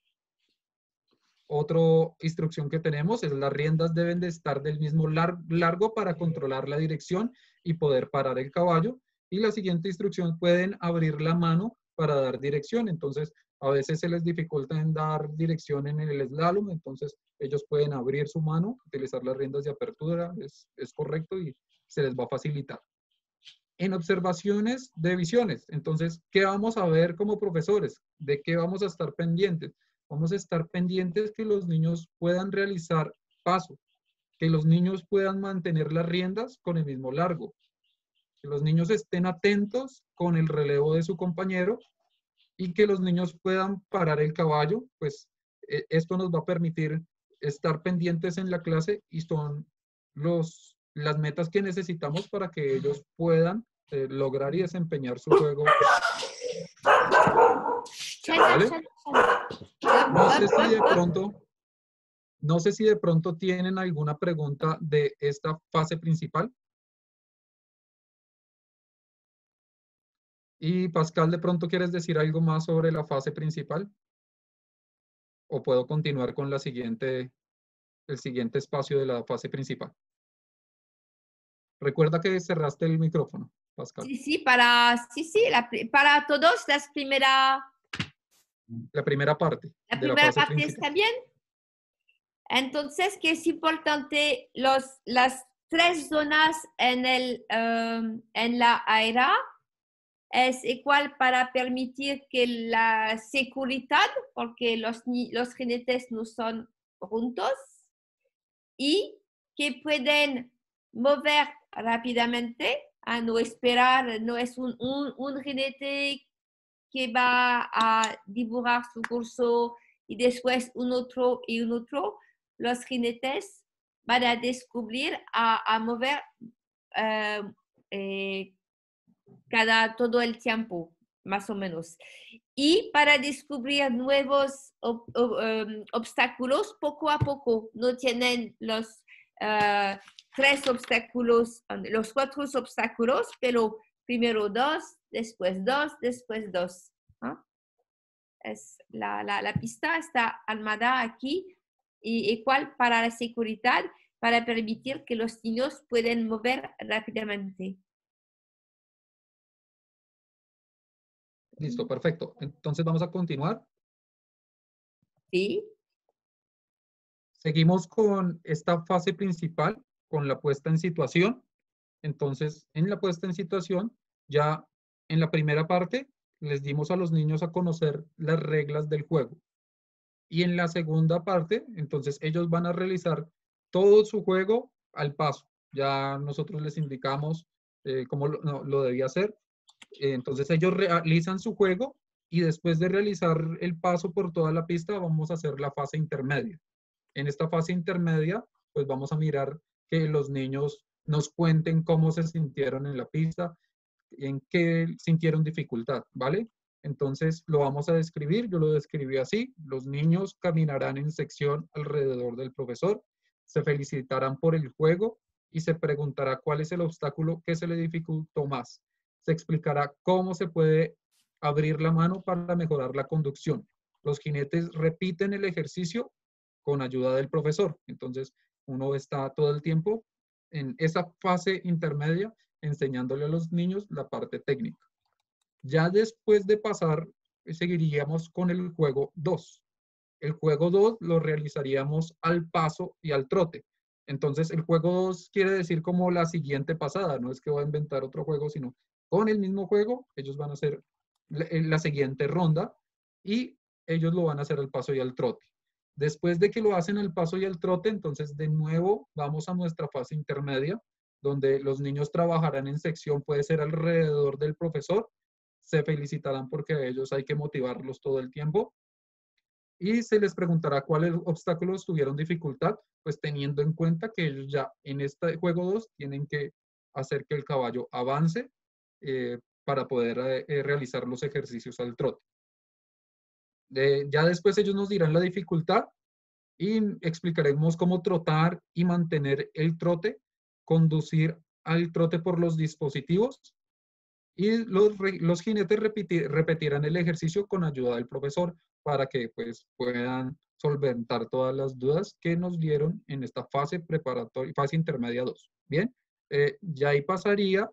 Otra instrucción que tenemos es las riendas deben de estar del mismo lar largo para controlar la dirección y poder parar el caballo. Y la siguiente instrucción, pueden abrir la mano para dar dirección. Entonces, a veces se les dificulta en dar dirección en el slalom, entonces ellos pueden abrir su mano, utilizar las riendas de apertura, es, es correcto y se les va a facilitar. En observaciones de visiones, entonces, ¿qué vamos a ver como profesores? ¿De qué vamos a estar pendientes? Vamos a estar pendientes que los niños puedan realizar paso, que los niños puedan mantener las riendas con el mismo largo, que los niños estén atentos con el relevo de su compañero y que los niños puedan parar el caballo, pues eh, esto nos va a permitir estar pendientes en la clase y son los, las metas que necesitamos para que ellos puedan eh, lograr y desempeñar su juego. ¿Vale? No sé si de pronto, no sé si de pronto tienen alguna pregunta de esta fase principal. Y Pascal, ¿de pronto quieres decir algo más sobre la fase principal? ¿O puedo continuar con la siguiente, el siguiente espacio de la fase principal? Recuerda que cerraste el micrófono, Pascal. Sí, sí, para, sí, sí, la, para todos las primeras. La primera parte. La de la primera fase parte principal. está bien. Entonces, que es importante, los, las tres zonas en, el, um, en la aérea es igual para permitir que la seguridad, porque los, los jinetes no son juntos, y que pueden mover rápidamente, a no esperar, no es un, un, un jinete que va a dibujar su curso y después un otro y un otro. Los jinetes van a descubrir, a, a mover uh, eh, cada todo el tiempo, más o menos. Y para descubrir nuevos ob, ob, um, obstáculos, poco a poco, no tienen los uh, tres obstáculos, los cuatro obstáculos, pero primero dos, después dos, después dos. ¿Ah? Es la, la, la pista está armada aquí y igual para la seguridad, para permitir que los niños puedan mover rápidamente. Listo, perfecto. Entonces vamos a continuar. Sí. Seguimos con esta fase principal, con la puesta en situación. Entonces, en la puesta en situación, ya en la primera parte, les dimos a los niños a conocer las reglas del juego. Y en la segunda parte, entonces ellos van a realizar todo su juego al paso. Ya nosotros les indicamos eh, cómo lo, no, lo debía hacer. Eh, entonces ellos realizan su juego y después de realizar el paso por toda la pista, vamos a hacer la fase intermedia. En esta fase intermedia, pues vamos a mirar que los niños nos cuenten cómo se sintieron en la pista, en qué sintieron dificultad, ¿vale? Entonces lo vamos a describir, yo lo describí así, los niños caminarán en sección alrededor del profesor, se felicitarán por el juego y se preguntará cuál es el obstáculo que se le dificultó más. Se explicará cómo se puede abrir la mano para mejorar la conducción. Los jinetes repiten el ejercicio con ayuda del profesor. Entonces, uno está todo el tiempo en esa fase intermedia enseñándole a los niños la parte técnica. Ya después de pasar, seguiríamos con el juego dos. El juego dos lo realizaríamos al paso y al trote. Entonces, el juego dos quiere decir como la siguiente pasada. No es que voy a inventar otro juego, sino con el mismo juego, ellos van a hacer la, la siguiente ronda y ellos lo van a hacer al paso y al trote. Después de que lo hacen al paso y al trote, entonces de nuevo vamos a nuestra fase intermedia, donde los niños trabajarán en sección, puede ser alrededor del profesor, se felicitarán porque a ellos hay que motivarlos todo el tiempo, y se les preguntará cuáles obstáculos tuvieron dificultad, pues teniendo en cuenta que ellos ya en este juego dos tienen que hacer que el caballo avance eh, para poder eh, eh, realizar los ejercicios al trote. Eh, ya después ellos nos dirán la dificultad y explicaremos cómo trotar y mantener el trote, conducir al trote por los dispositivos, y los, los jinetes repetir, repetirán el ejercicio con ayuda del profesor para que pues, puedan solventar todas las dudas que nos dieron en esta fase preparatoria, fase intermedia dos. Bien, eh, ya ahí pasaría.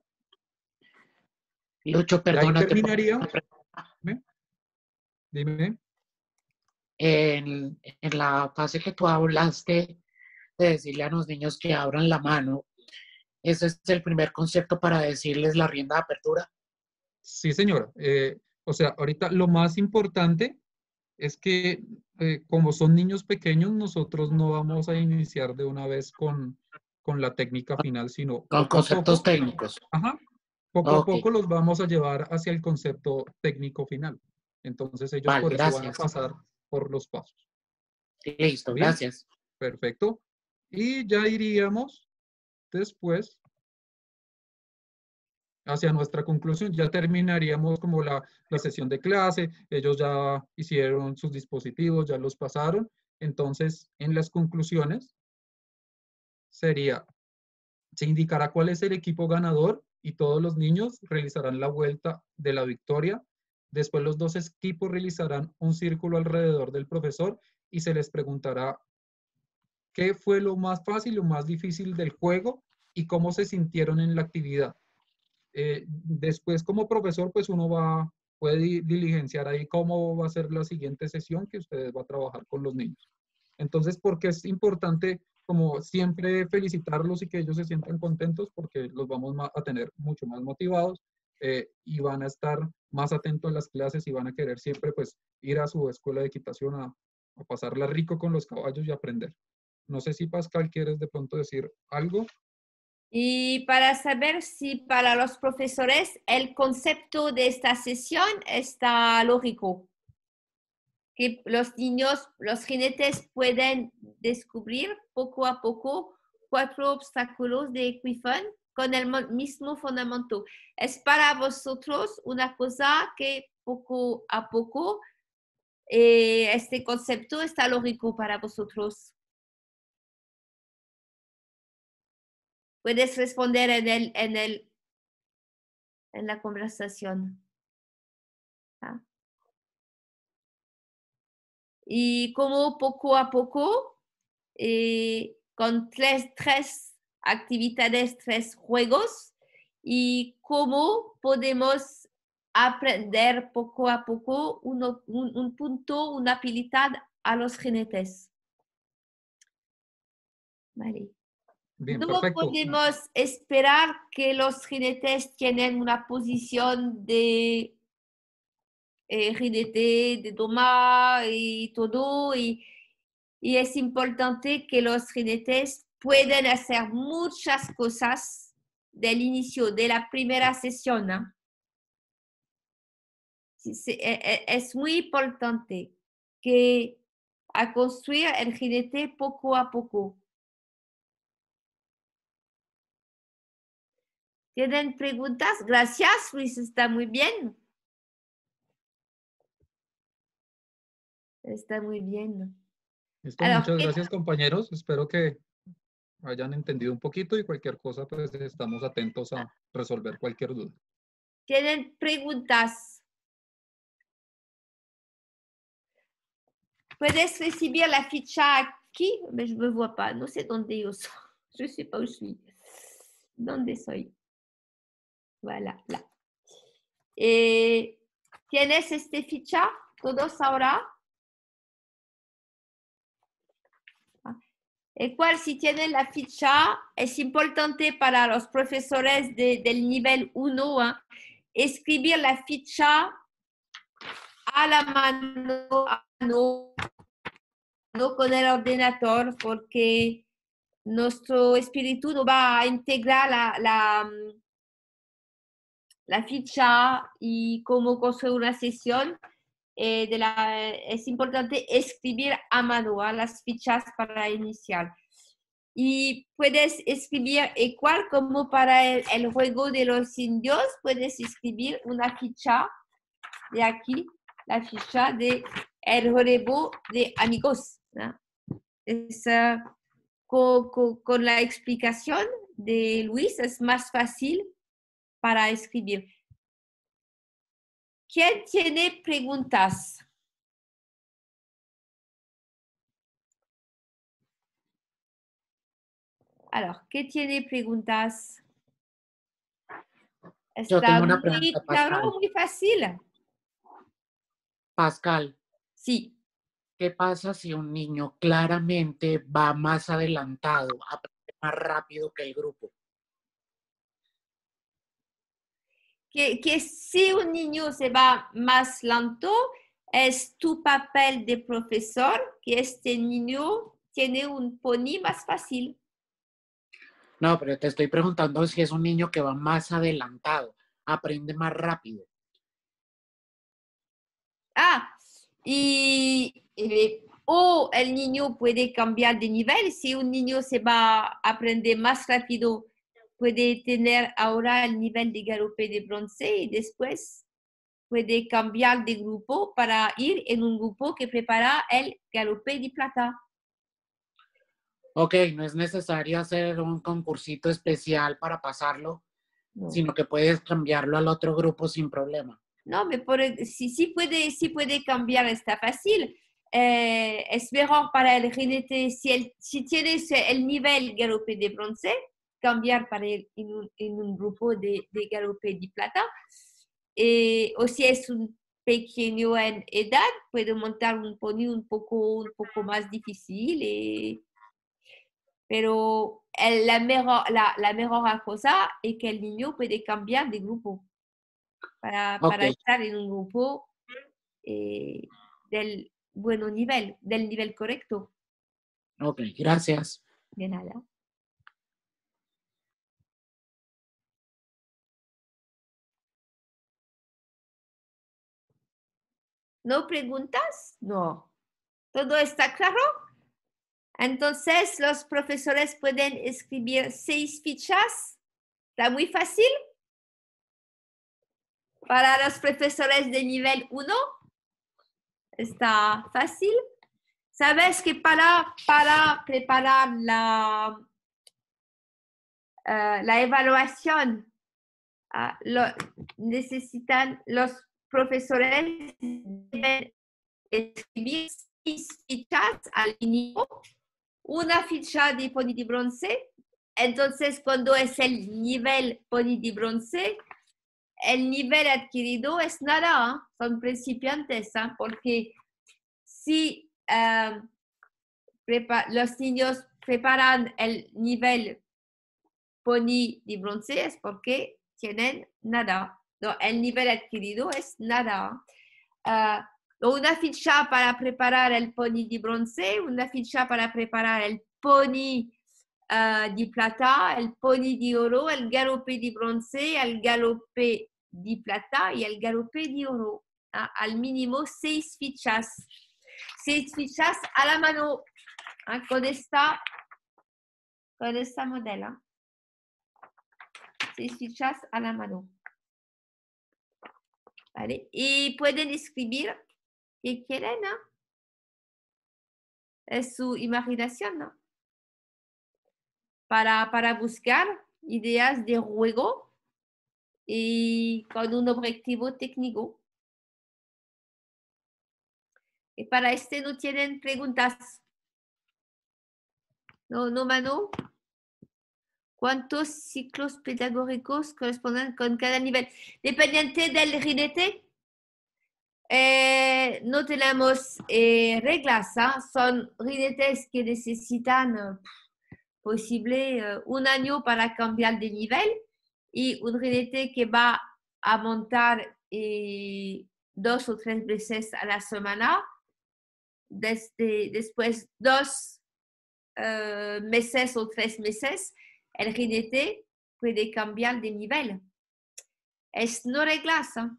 Lucho, ya ahí perdónate. terminaría. Dime. Dime. En, en la fase que tú hablaste de decirle a los niños que abran la mano, ¿ese es el primer concepto para decirles la rienda de apertura? Sí, señora. Eh, o sea, ahorita lo más importante es que eh, como son niños pequeños, nosotros no vamos a iniciar de una vez con, con la técnica final, sino Con poco a conceptos poco, técnicos. ajá, poco a Ok. poco los vamos a llevar hacia el concepto técnico final. Entonces ellos Vale, por eso van a gracias. pasar por los pasos. Listo, Bien, gracias. perfecto. Y ya iríamos después hacia nuestra conclusión. Ya terminaríamos como la, la sesión de clase, ellos ya hicieron sus dispositivos, ya los pasaron. Entonces, en las conclusiones sería, se indicará cuál es el equipo ganador y todos los niños realizarán la vuelta de la victoria. Después los dos equipos realizarán un círculo alrededor del profesor y se les preguntará qué fue lo más fácil, lo más difícil del juego y cómo se sintieron en la actividad. Eh, después, como profesor, pues uno va, puede diligenciar ahí cómo va a ser la siguiente sesión que ustedes van a trabajar con los niños. Entonces, porque es importante, como siempre, felicitarlos y que ellos se sientan contentos porque los vamos a tener mucho más motivados eh, y van a estar más atentos a las clases y van a querer siempre, pues, ir a su escuela de equitación a, a pasarla rico con los caballos y aprender. No sé si, Pascal, quieres de pronto decir algo. Y para saber si para los profesores el concepto de esta sesión está lógico, que los niños, los jinetes pueden descubrir poco a poco cuatro obstáculos de Equifun con el mismo fundamento. Es para vosotros una cosa que poco a poco eh, este concepto está lógico para vosotros. Puedes responder en, el, en, el, en la conversación. ¿Ah? Y como poco a poco, eh, con tres, tres actividades, tres juegos, y cómo podemos aprender poco a poco uno, un, un punto, una habilidad a los jinetes. Vale. Bien, no perfecto. podemos esperar que los jinetes tienen una posición de eh, jinete, de doma y todo. Y, y es importante que los jinetes pueden hacer muchas cosas del inicio, de la primera sesión, ¿no? Es muy importante que a construir el jinete poco a poco. ¿Tienen preguntas? Gracias, Luis, está muy bien. Está muy bien. Listo, Alors, muchas gracias, compañeros. Espero que hayan entendido un poquito y cualquier cosa, pues estamos atentos a resolver cualquier duda. ¿Tienen preguntas? Puedes recibir la ficha aquí, mais je ne me vois pas. No sé dónde yo soy. Je ne sais pas où je suis. ¿Dónde soy? Voilà, là. Eh, ¿Tienes este ficha? ¿Todos ahora? El cual, si tienen la ficha, es importante para los profesores de, del nivel uno, ¿eh? Escribir la ficha a la mano, a mano, no con el ordenador, porque nuestro espíritu no va a integrar la, la, la ficha y cómo construir una sesión. Eh, de la, es importante escribir a mano a las fichas para iniciar. Y puedes escribir igual como para el, el juego de los indios, puedes escribir una ficha de aquí, la ficha de el juego de amigos, ¿no? Es, uh, con, con, con la explicación de Luis es más fácil para escribir. ¿Quién tiene preguntas? Alors, ¿qué tiene preguntas? Yo tengo Está una muy pregunta, claro, Pascal. muy fácil. Pascal, Sí. ¿qué pasa si un niño claramente va más adelantado, aprende más rápido que el grupo? Que, que si un niño se va más lento, es tu papel de profesor que este niño tiene un pony más fácil. No, pero te estoy preguntando si es un niño que va más adelantado, aprende más rápido. Ah, y, y o el niño puede cambiar de nivel. Si un niño se va a aprender más rápido, puede tener ahora el nivel de galope de bronce y después puede cambiar de grupo para ir en un grupo que prepara el galope de plata. Ok, no es necesario hacer un concursito especial para pasarlo, No, sino que puedes cambiarlo al otro grupo sin problema. no me por, si, si, puede, si puede cambiar, está fácil. Eh, es mejor para el jinete, si, el, si tienes el nivel galope de bronce, cambiar para el, en, un, en un grupo de, de galope de plata. Eh, o si es un pequeño en edad, puede montar un pony un poco, un poco más difícil. Y, pero el, la, mejor, la, la mejor cosa es que el niño puede cambiar de grupo para, Ok. para estar en un grupo eh, del buen nivel, del nivel correcto. Ok, gracias. De nada. ¿No preguntas? No. ¿Todo está claro? Entonces, los profesores pueden escribir seis fichas. Está muy fácil. Para los profesores de nivel uno, está fácil. Sabes que para, para preparar la, uh, la evaluación, uh, lo, necesitan los profesores deben escribir seis fichas al inicio, una ficha de pony de bronce. Entonces, cuando es el nivel pony de bronce, el nivel adquirido es nada, ¿eh? Son principiantes, ¿eh? Porque si uh, los niños preparan el nivel pony de bronce es porque tienen nada. No, el nivel adquirido es nada. Uh, una ficha para preparar el pony de bronce, una ficha para preparar el pony uh, de plata, el pony de oro, el galope de bronce, el galope de plata y el galope de oro. Uh, al mínimo seis fichas. Seis fichas a la mano. Uh, con esta, con esta modelo. Seis fichas a la mano. ¿Vale? Y pueden escribir que quieren, ¿no? Es su imaginación, ¿no? para, para buscar ideas de juego y con un objetivo técnico. Y para este no tienen preguntas. No, no, Manu. ¿Cuántos ciclos pedagógicos corresponden con cada nivel? Dependiente del rinete, eh, no tenemos eh, reglas. ¿eh? Son rinetes que necesitan eh, posible eh, un año para cambiar de nivel y un rinete que va a montar eh, dos o tres veces a la semana. Desde, después dos uh, meses o tres meses, el jinete puede cambiar de nivel. Es no reglas. ¿eh?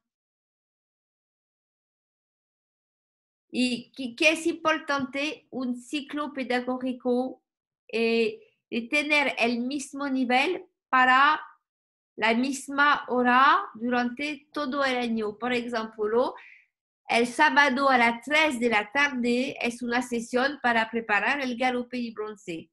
Y que, que es importante un ciclo pedagógico eh, de tener el mismo nivel para la misma hora durante todo el año. Por ejemplo, el sábado a las tres de la tarde es una sesión para preparar el galope de bronce.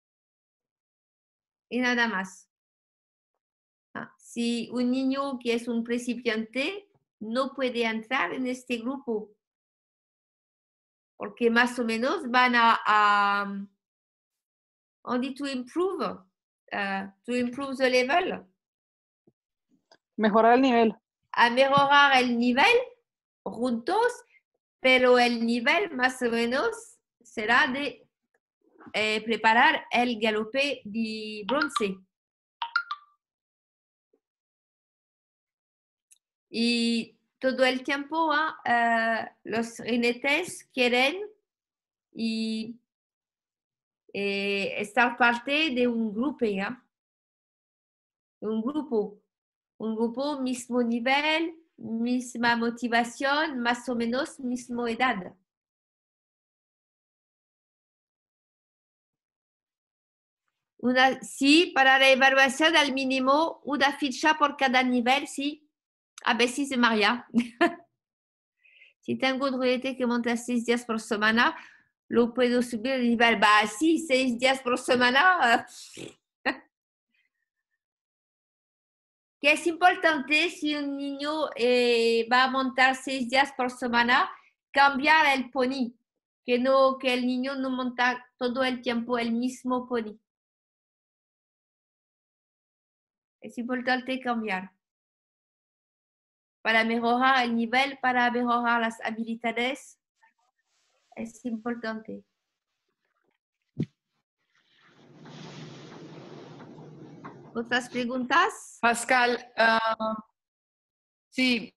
Y nada más. Ah, si un niño que es un principiante no puede entrar en este grupo, porque más o menos van a, a only to improve, uh, to improve the level. Mejorar el nivel. A mejorar el nivel juntos, pero el nivel más o menos será de eh, preparar el galope de bronce. Y todo el tiempo uh, los rinetes quieren y, eh, estar parte de un grupo, ¿ya? Un grupo, un grupo mismo nivel, misma motivación, más o menos misma edad. Una, sí, para la evaluación al mínimo una ficha por cada nivel, sí. A veces de María. Si tengo un rinete que monta seis días por semana, lo puedo subir de nivel. Bah, sí, seis días por semana. Que es importante si un niño eh, va a montar seis días por semana, cambiar el pony. Que, no, que el niño no monta todo el tiempo el mismo pony. Es importante cambiar. Para mejorar el nivel, para mejorar las habilidades, es importante. ¿Otras preguntas? Pascal, uh, sí.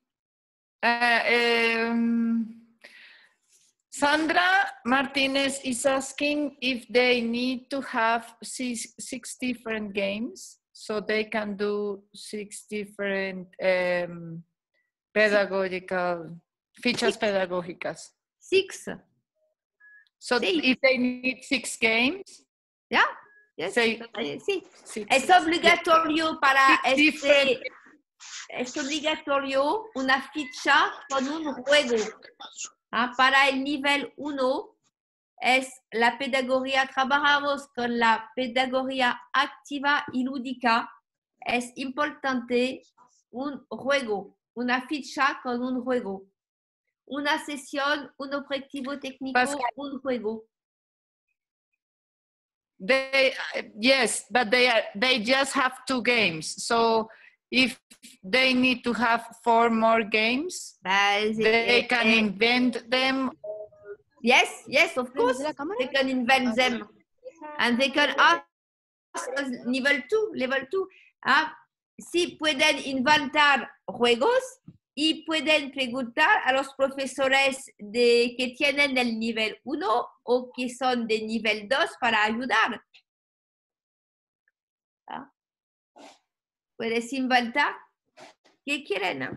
Uh, um, Sandra Martinez is asking if they need to have six, six different games so they can do six different um, pedagogical features pedagógicas. Six. So six. If they need six games. Yeah. Yes. Say, sí. Six, es obligatorio yeah. para six este. Es obligatorio una ficha con un juego. ¿Ah? Para el nivel uno es la pedagogía, trabajamos con la pedagogía activa y lúdica. Es importante un juego, una ficha con un juego. Una sesión, un objetivo técnico, Pascal. Un juego. They, yes, but they, are, they just have two games. So if they need to have four more games, But they uh, can uh, invent them. Yes, yes, of course. They can invent them. And they can ask level two, level two. Ah, sí pueden inventar juegos y pueden preguntar a los profesores de, que tienen el nivel uno o que son de nivel dos para ayudar. Ah. Puedes inventar qué quieren, ¿no?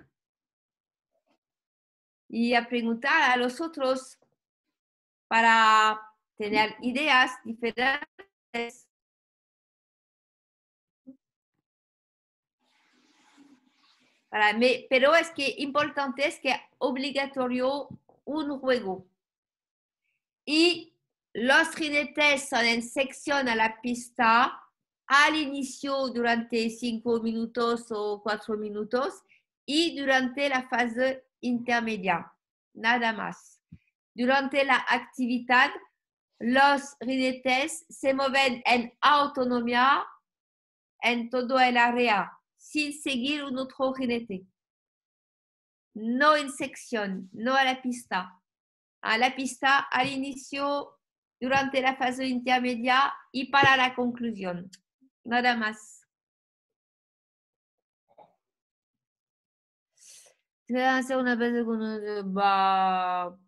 Y a preguntar a los otros para tener ideas diferentes. Para mí, pero es que importante es que obligatorio un juego. Y los jinetes son en sección a la pista al inicio durante cinco minutos o cuatro minutos y durante la fase intermedia, nada más. Durante la actividad, los jinetes se mueven en autonomía en todo el área, sin seguir un otro jinete. No en sección, no a la pista. A la pista al inicio, durante la fase intermedia y para la conclusión. Nada más. Hacer una vez con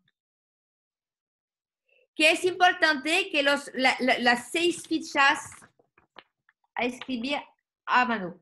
que es importante que los, la, la, las seis fichas a escribir a mano.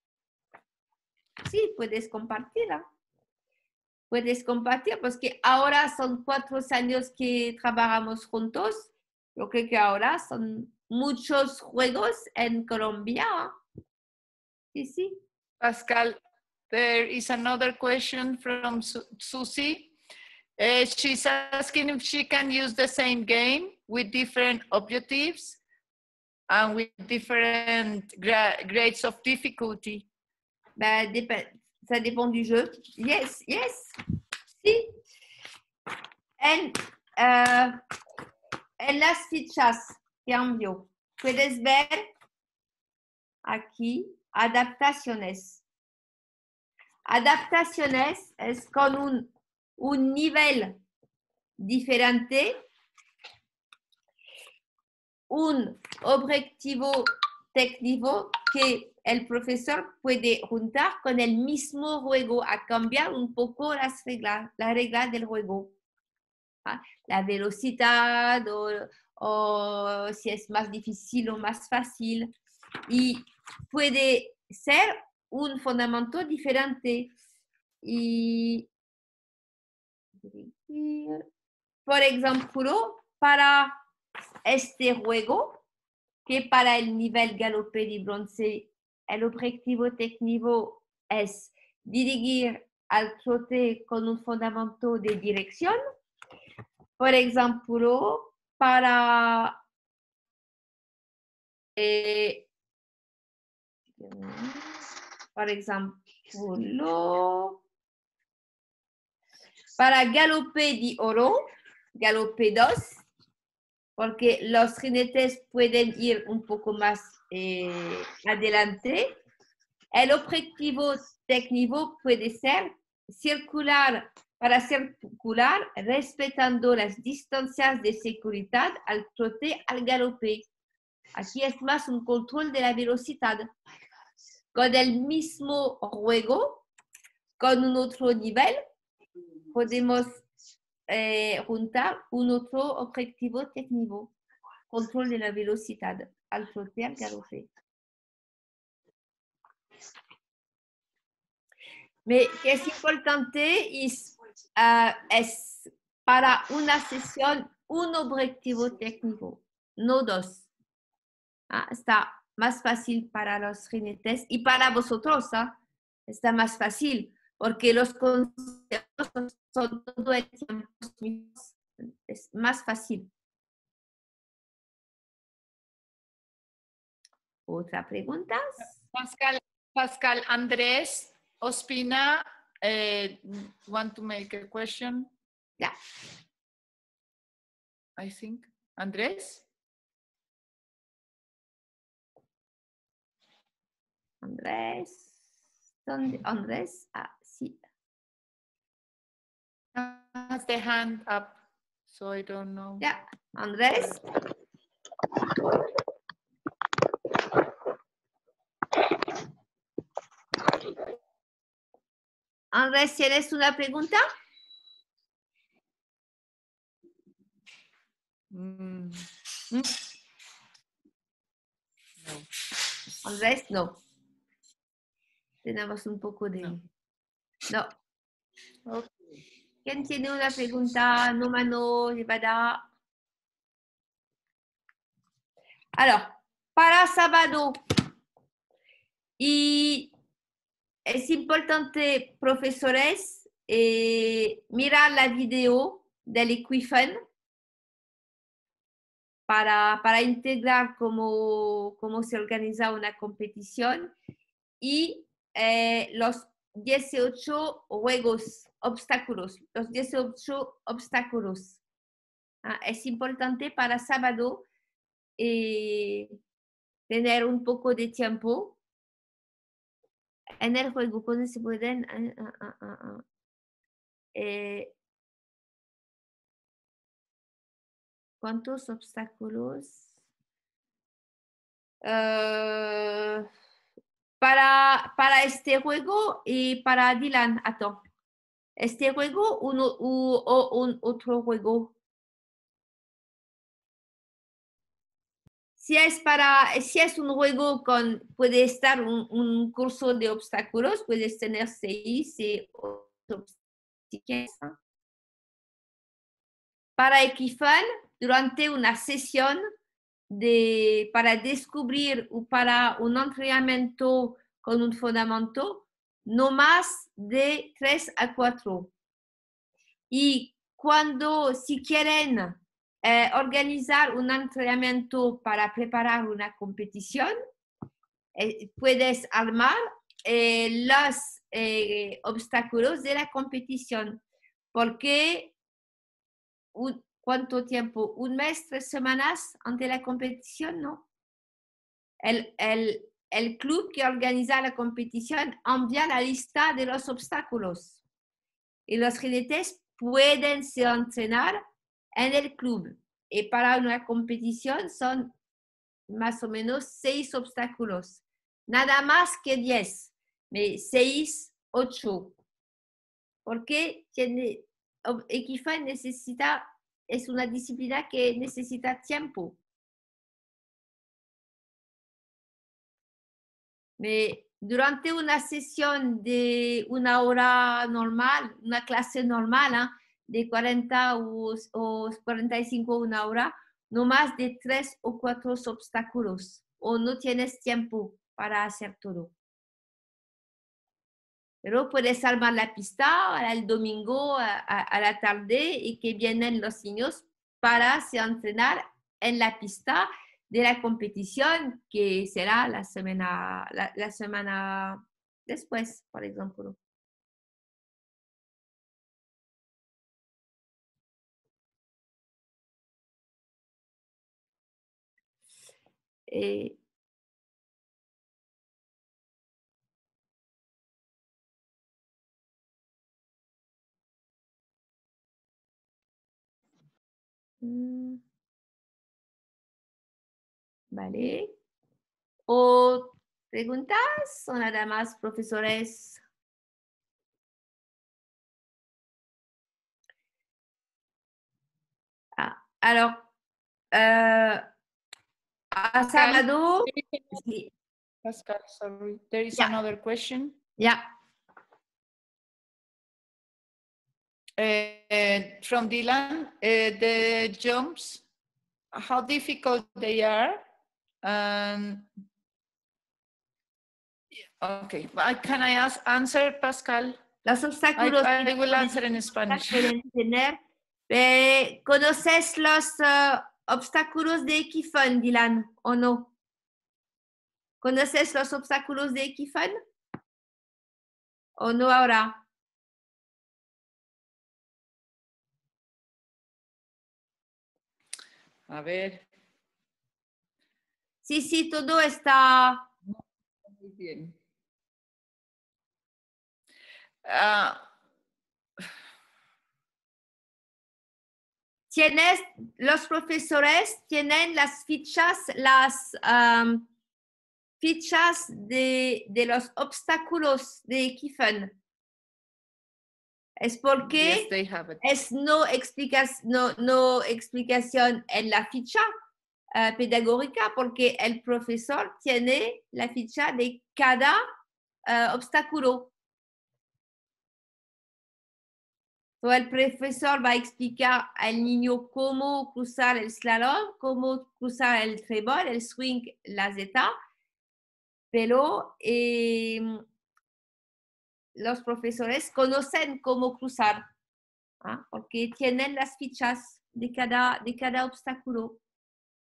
Sí, puedes compartirla. Puedes compartir, porque ahora son cuatro años que trabajamos juntos. Yo creo que ahora son muchos juegos en Colombia. Sí, sí. Pascal, there is another question from Su Susie. Uh, she's asking if she can use the same game with different objectives and with different gra grades of difficulty. Ben, dép- ça dépend du jeu. Yes, yes. Sí. En, uh, en las fichas, cambio, puedes ver aquí adaptaciones. Adaptaciones es con un, un nivel diferente, un objetivo técnico que el profesor puede juntar con el mismo juego a cambiar un poco las reglas, la regla del juego. ¿Ah? La velocidad o, o si es más difícil o más fácil. Y puede ser un fundamento diferente. Y, por ejemplo, para este juego, que para el nivel galopé de bronce, el objetivo técnico es dirigir al trote con un fundamento de dirección. Por ejemplo, para eh, por ejemplo, para galopé de oro, galopé dos, porque los jinetes pueden ir un poco más eh, adelante. El objetivo técnico puede ser circular, para circular respetando las distancias de seguridad al trote, al galope. Aquí es más un control de la velocidad. Con el mismo juego, con un otro nivel, podemos eh, juntar un otro objetivo técnico, control de la velocidad al trote, al galope. Mais que es importante es, uh, es para una sesión un objetivo técnico, no dos. Ah, está más fácil para los jinetes y para vosotros. ¿Ah? Está más fácil porque los conceptos son todo el tiempo. Es más fácil. ¿Otra pregunta? Pascal, Pascal Andrés Ospina, uh, want to make a question? Yeah. I think. Andrés? Andrés. ¿Dónde? Andrés. Ah, sí. Has the hand up, so I don't know. Yeah, Andrés. Andrés, ¿tienes una pregunta? Mm. ¿Mm? No. Andrés, no. Tenemos un poco de... No. No. Okay. ¿Quién tiene una pregunta? No mano llevada. Alors, para sábado. Y es importante, profesores, eh, mirar la video del Equifan para, para integrar cómo, cómo se organiza una competición y eh, los dieciocho juegos, obstáculos, los dieciocho obstáculos. Ah, es importante para sábado eh, tener un poco de tiempo en el juego, cuando se pueden... Ah, ah, ah, ah, eh, ¿cuántos obstáculos? Uh, para, para este juego y para Dylan, attends. Este juego uno, u, o un otro juego. Si es, para, si es un juego con, puede estar un, un curso de obstáculos, puedes tener seis y ocho obstáculos. Para Equifan, durante una sesión de, para descubrir o para un entrenamiento con un fundamento, no más de tres a cuatro. Y cuando, si quieren eh, organizar un entrenamiento para preparar una competición, eh, puedes armar eh, los eh, obstáculos de la competición, porque un, ¿cuánto tiempo? ¿Un mes, tres semanas antes de la competición? No. El, el, el club que organiza la competición envía la lista de los obstáculos y los jinetes pueden se entrenar en el club. Y para una competición son más o menos seis obstáculos. Nada más que diez, seis, ocho. Porque tiene, Equifan necesita, es una disciplina que necesita tiempo. Me, durante una sesión de una hora normal, una clase normal, ¿eh? de cuarenta o, o cuarenta y cinco una hora, no más de tres o cuatro obstáculos, o no tienes tiempo para hacer todo. Pero puedes armar la pista el domingo a, a, a la tarde y que vienen los niños para se entrenar en la pista de la competición que será la semana, la, la semana después, por ejemplo. Eh, Vale. ¿O preguntas o nada más, profesores? Ah, alors, euh, a sábado. Sí. Pascal, sorry. There is Yeah. another question. Yeah. Uh, from Dylan, uh, the jumps, how difficult they are. Um, okay, can I ask, answer, Pascal? Los obstáculos. I, I will answer in Spanish. Pueden tener. Eh, ¿Conoces los uh, obstáculos de Equifan, Dylan, o no? ¿Conoces los obstáculos de Equifan? ¿O no ahora? A ver. Sí, sí, todo está... Muy bien. Uh, Tienes, los profesores tienen las fichas, las um, fichas de, de los obstáculos de Equifan. Es porque yes, they have it. es no, explicas, no, no explicación en la ficha uh, pedagógica, porque el profesor tiene la ficha de cada uh, obstáculo. So, el profesor va a explicar al niño cómo cruzar el slalom, cómo cruzar el trébol, el swing, la zeta, pero eh, los profesores conocen cómo cruzar, ¿ah? Porque tienen las fichas de cada, de cada obstáculo.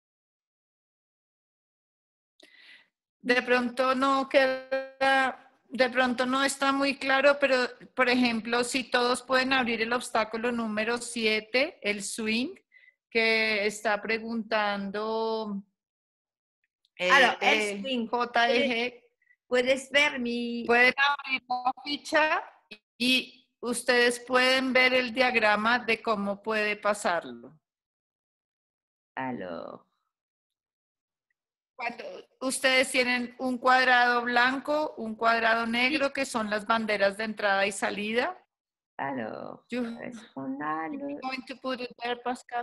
De pronto no queda, de pronto no está muy claro, pero por ejemplo, si todos pueden abrir el obstáculo número siete, el swing, que está preguntando eh, Alors, el eh, swing. J E G. Puedes ver mi... Pueden abrir la ficha y ustedes pueden ver el diagrama de cómo puede pasarlo. Alors, Cuando ustedes tienen un cuadrado blanco, un cuadrado negro, que son las banderas de entrada y salida. alors, You, est-ce qu'on a you're le... going to put it there, Pascal.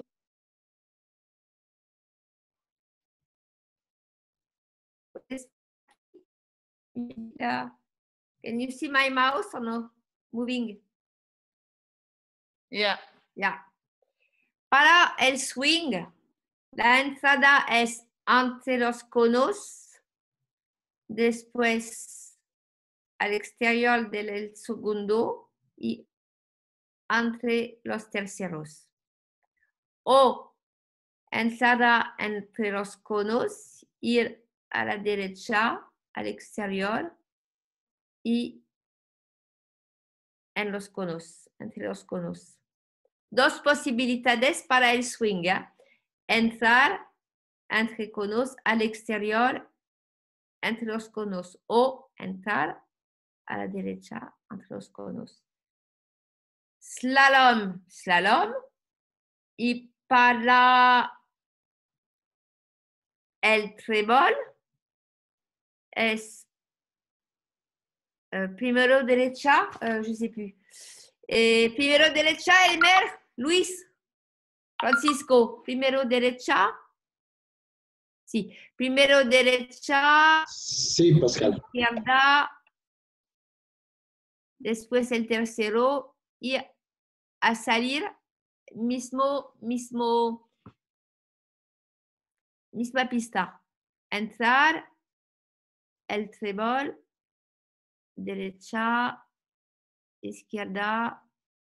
Yeah. Can you see my mouse or no? Moving. Yeah. Ya. Para el swing, la entrada es entre los conos, después al exterior del segundo y entre los terceros. O entrada entre los conos, ir a la derecha, al exterior y en los conos, entre los conos. Dos posibilidades para el swing. ¿eh? Entrar entre conos al exterior, entre los conos, o entrar a la derecha entre los conos. Slalom, slalom. Y para el trébol es euh, primero derecha, euh, je ne sais plus. Eh, primero derecha, Elmer, Luis, Francisco, primero derecha. Sí, primero derecha. Sí, Pascal. Izquierda. Después el tercero y a salir mismo, mismo, misma pista. Entrar, el trébol, derecha, izquierda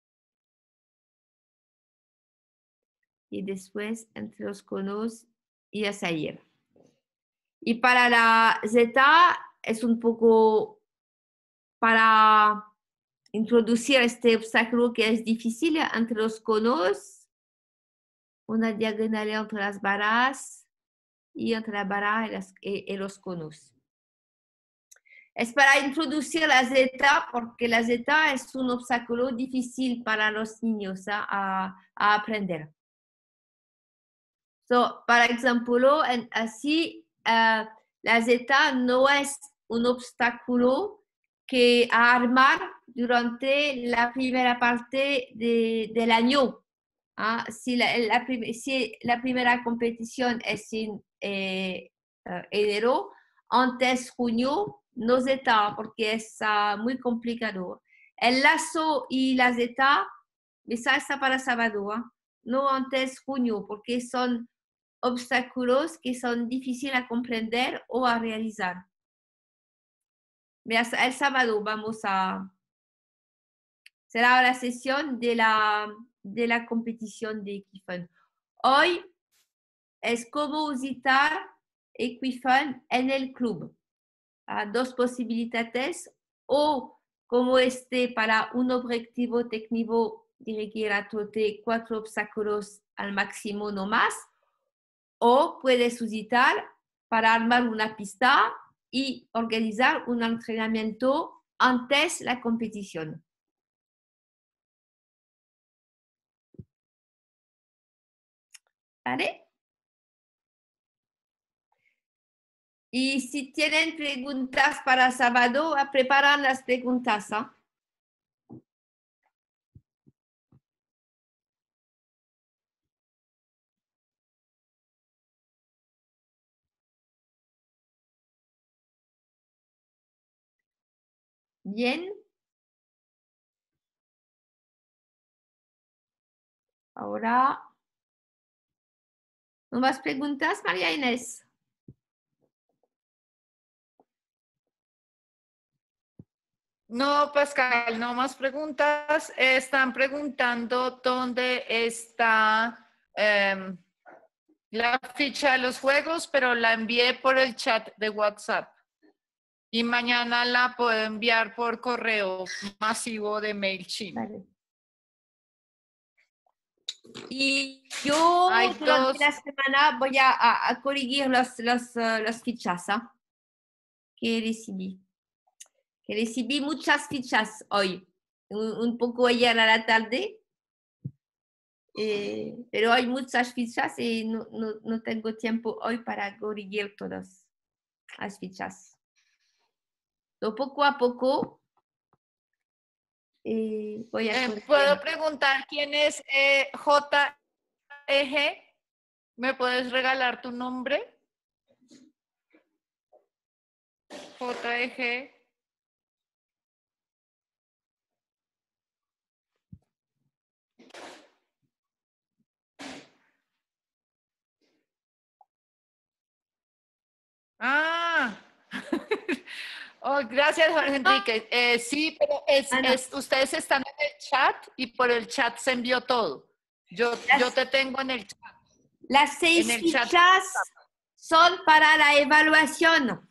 y después entre los conos y a salir. Y para la Z es un poco para introducir este obstáculo que es difícil entre los conos, una diagonal entre las barras y entre la barra y, las, y, y los conos. Es para introducir la Z porque la Z es un obstáculo difícil para los niños ¿eh? a, a aprender. So, por ejemplo, en, así uh, la Z no es un obstáculo que a armar durante la primera parte de, del año. ¿ah? Si, la, la, si la primera competición es en eh, uh, enero, antes junio no Z porque es uh, muy complicado. El lazo y la Z, esa está para sábado, ¿eh? No antes junio porque son obstáculos que son difíciles a comprender o a realizar. El sábado vamos a... Será la sesión de la, de la competición de Equifun. Hoy es cómo visitar Equifun en el club. ¿Ah? Dos posibilidades. O como este para un objetivo técnico dirigir a trote cuatro obstáculos al máximo no más. O puedes visitar para armar una pista y organizar un entrenamiento antes de la competición. ¿Vale? Y si tienen preguntas para sábado, preparan las preguntas. ¿eh? Bien. Ahora, ¿no más preguntas, María Inés? No, Pascal, no más preguntas. Están preguntando dónde está eh, la ficha de los juegos, pero la envié por el chat de WhatsApp. y mañana la puedo enviar por correo masivo de MailChimp. Vale. Y yo Hay durante dos- la semana voy a, a- a corregir los, los, eh, las fichas ¿ah? que recibí. Que recibí muchas fichas hoy, un, un poco ayer a la tarde, eh, pero hay muchas fichas y no, no, no tengo tiempo hoy para corregir todas las fichas. So, poco a poco eh, voy a Eh, corregir. ¿Puedo preguntar quién es eh, J E G? ¿Me puedes regalar tu nombre? J E G. Ah. Oh, gracias, Jorge Enrique. Eh, sí, pero es, Ah, no. es- ustedes están en el chat y por el chat se envió todo. Yo, Las- yo te tengo en el chat. Las seis En el chat. fichas son para la evaluación,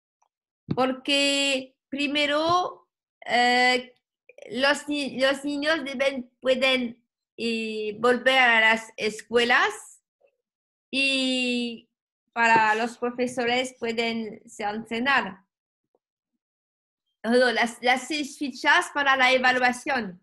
porque primero eh, los, ni- los niños deben, pueden eh, volver a las escuelas y para los profesores pueden se entrenar. No, Las, las seis fichas para la evaluación.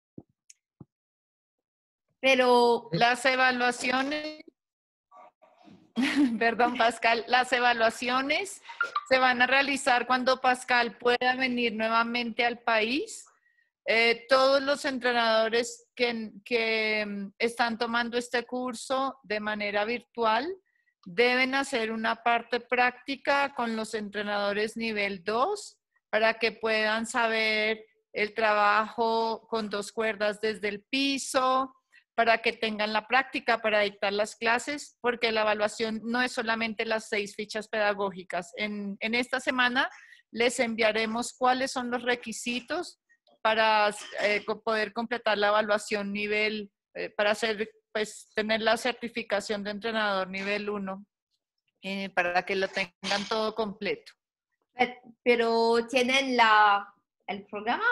Pero Las evaluaciones, perdón, Pascal, las evaluaciones se van a realizar cuando Pascal pueda venir nuevamente al país. Eh, todos los entrenadores que, que mm, están tomando este curso de manera virtual deben hacer una parte práctica con los entrenadores nivel dos para que puedan saber el trabajo con dos cuerdas desde el piso, para que tengan la práctica para dictar las clases, porque la evaluación no es solamente las seis fichas pedagógicas. En, en esta semana les enviaremos cuáles son los requisitos para eh, poder completar la evaluación nivel, eh, para hacer, pues, tener la certificación de entrenador nivel uno, eh, para que lo tengan todo completo. pero tienen la, el programa.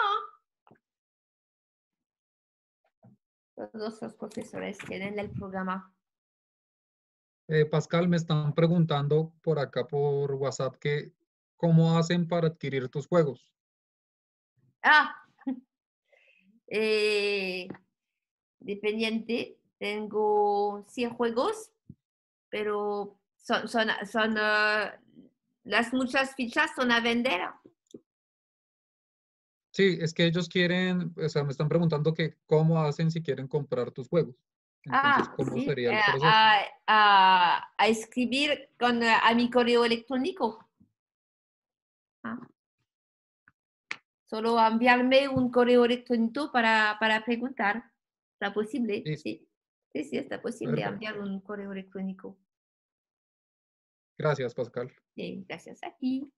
Todos los profesores tienen el programa. Eh, Pascal, me están preguntando por acá por WhatsApp que cómo hacen para adquirir tus juegos. Ah, eh, dependiente, tengo cien juegos, pero son, son, son uh, las muchas fichas son a vender. Sí, es que ellos quieren, o sea, me están preguntando que cómo hacen si quieren comprar tus juegos. Entonces, Ah, ¿cómo sí, sería el eh, proceso? a, a- a escribir con, eh, a mi correo electrónico. Ah. Solo enviarme un correo electrónico para, para preguntar. ¿Está posible? Listo. Sí, sí, sí, está posible Perfecto. enviar un correo electrónico. Gracias, Pascal. Sí, gracias a ti.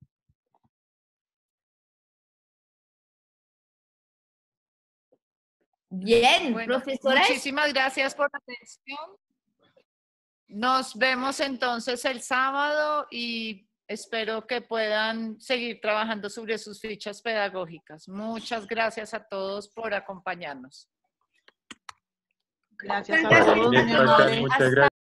Bien, Bueno, profesores. muchísimas gracias por la atención. Nos vemos entonces el sábado y espero que puedan seguir trabajando sobre sus fichas pedagógicas. Muchas gracias a todos por acompañarnos. Gracias a Gracias todos. a muy todos. amables. Hasta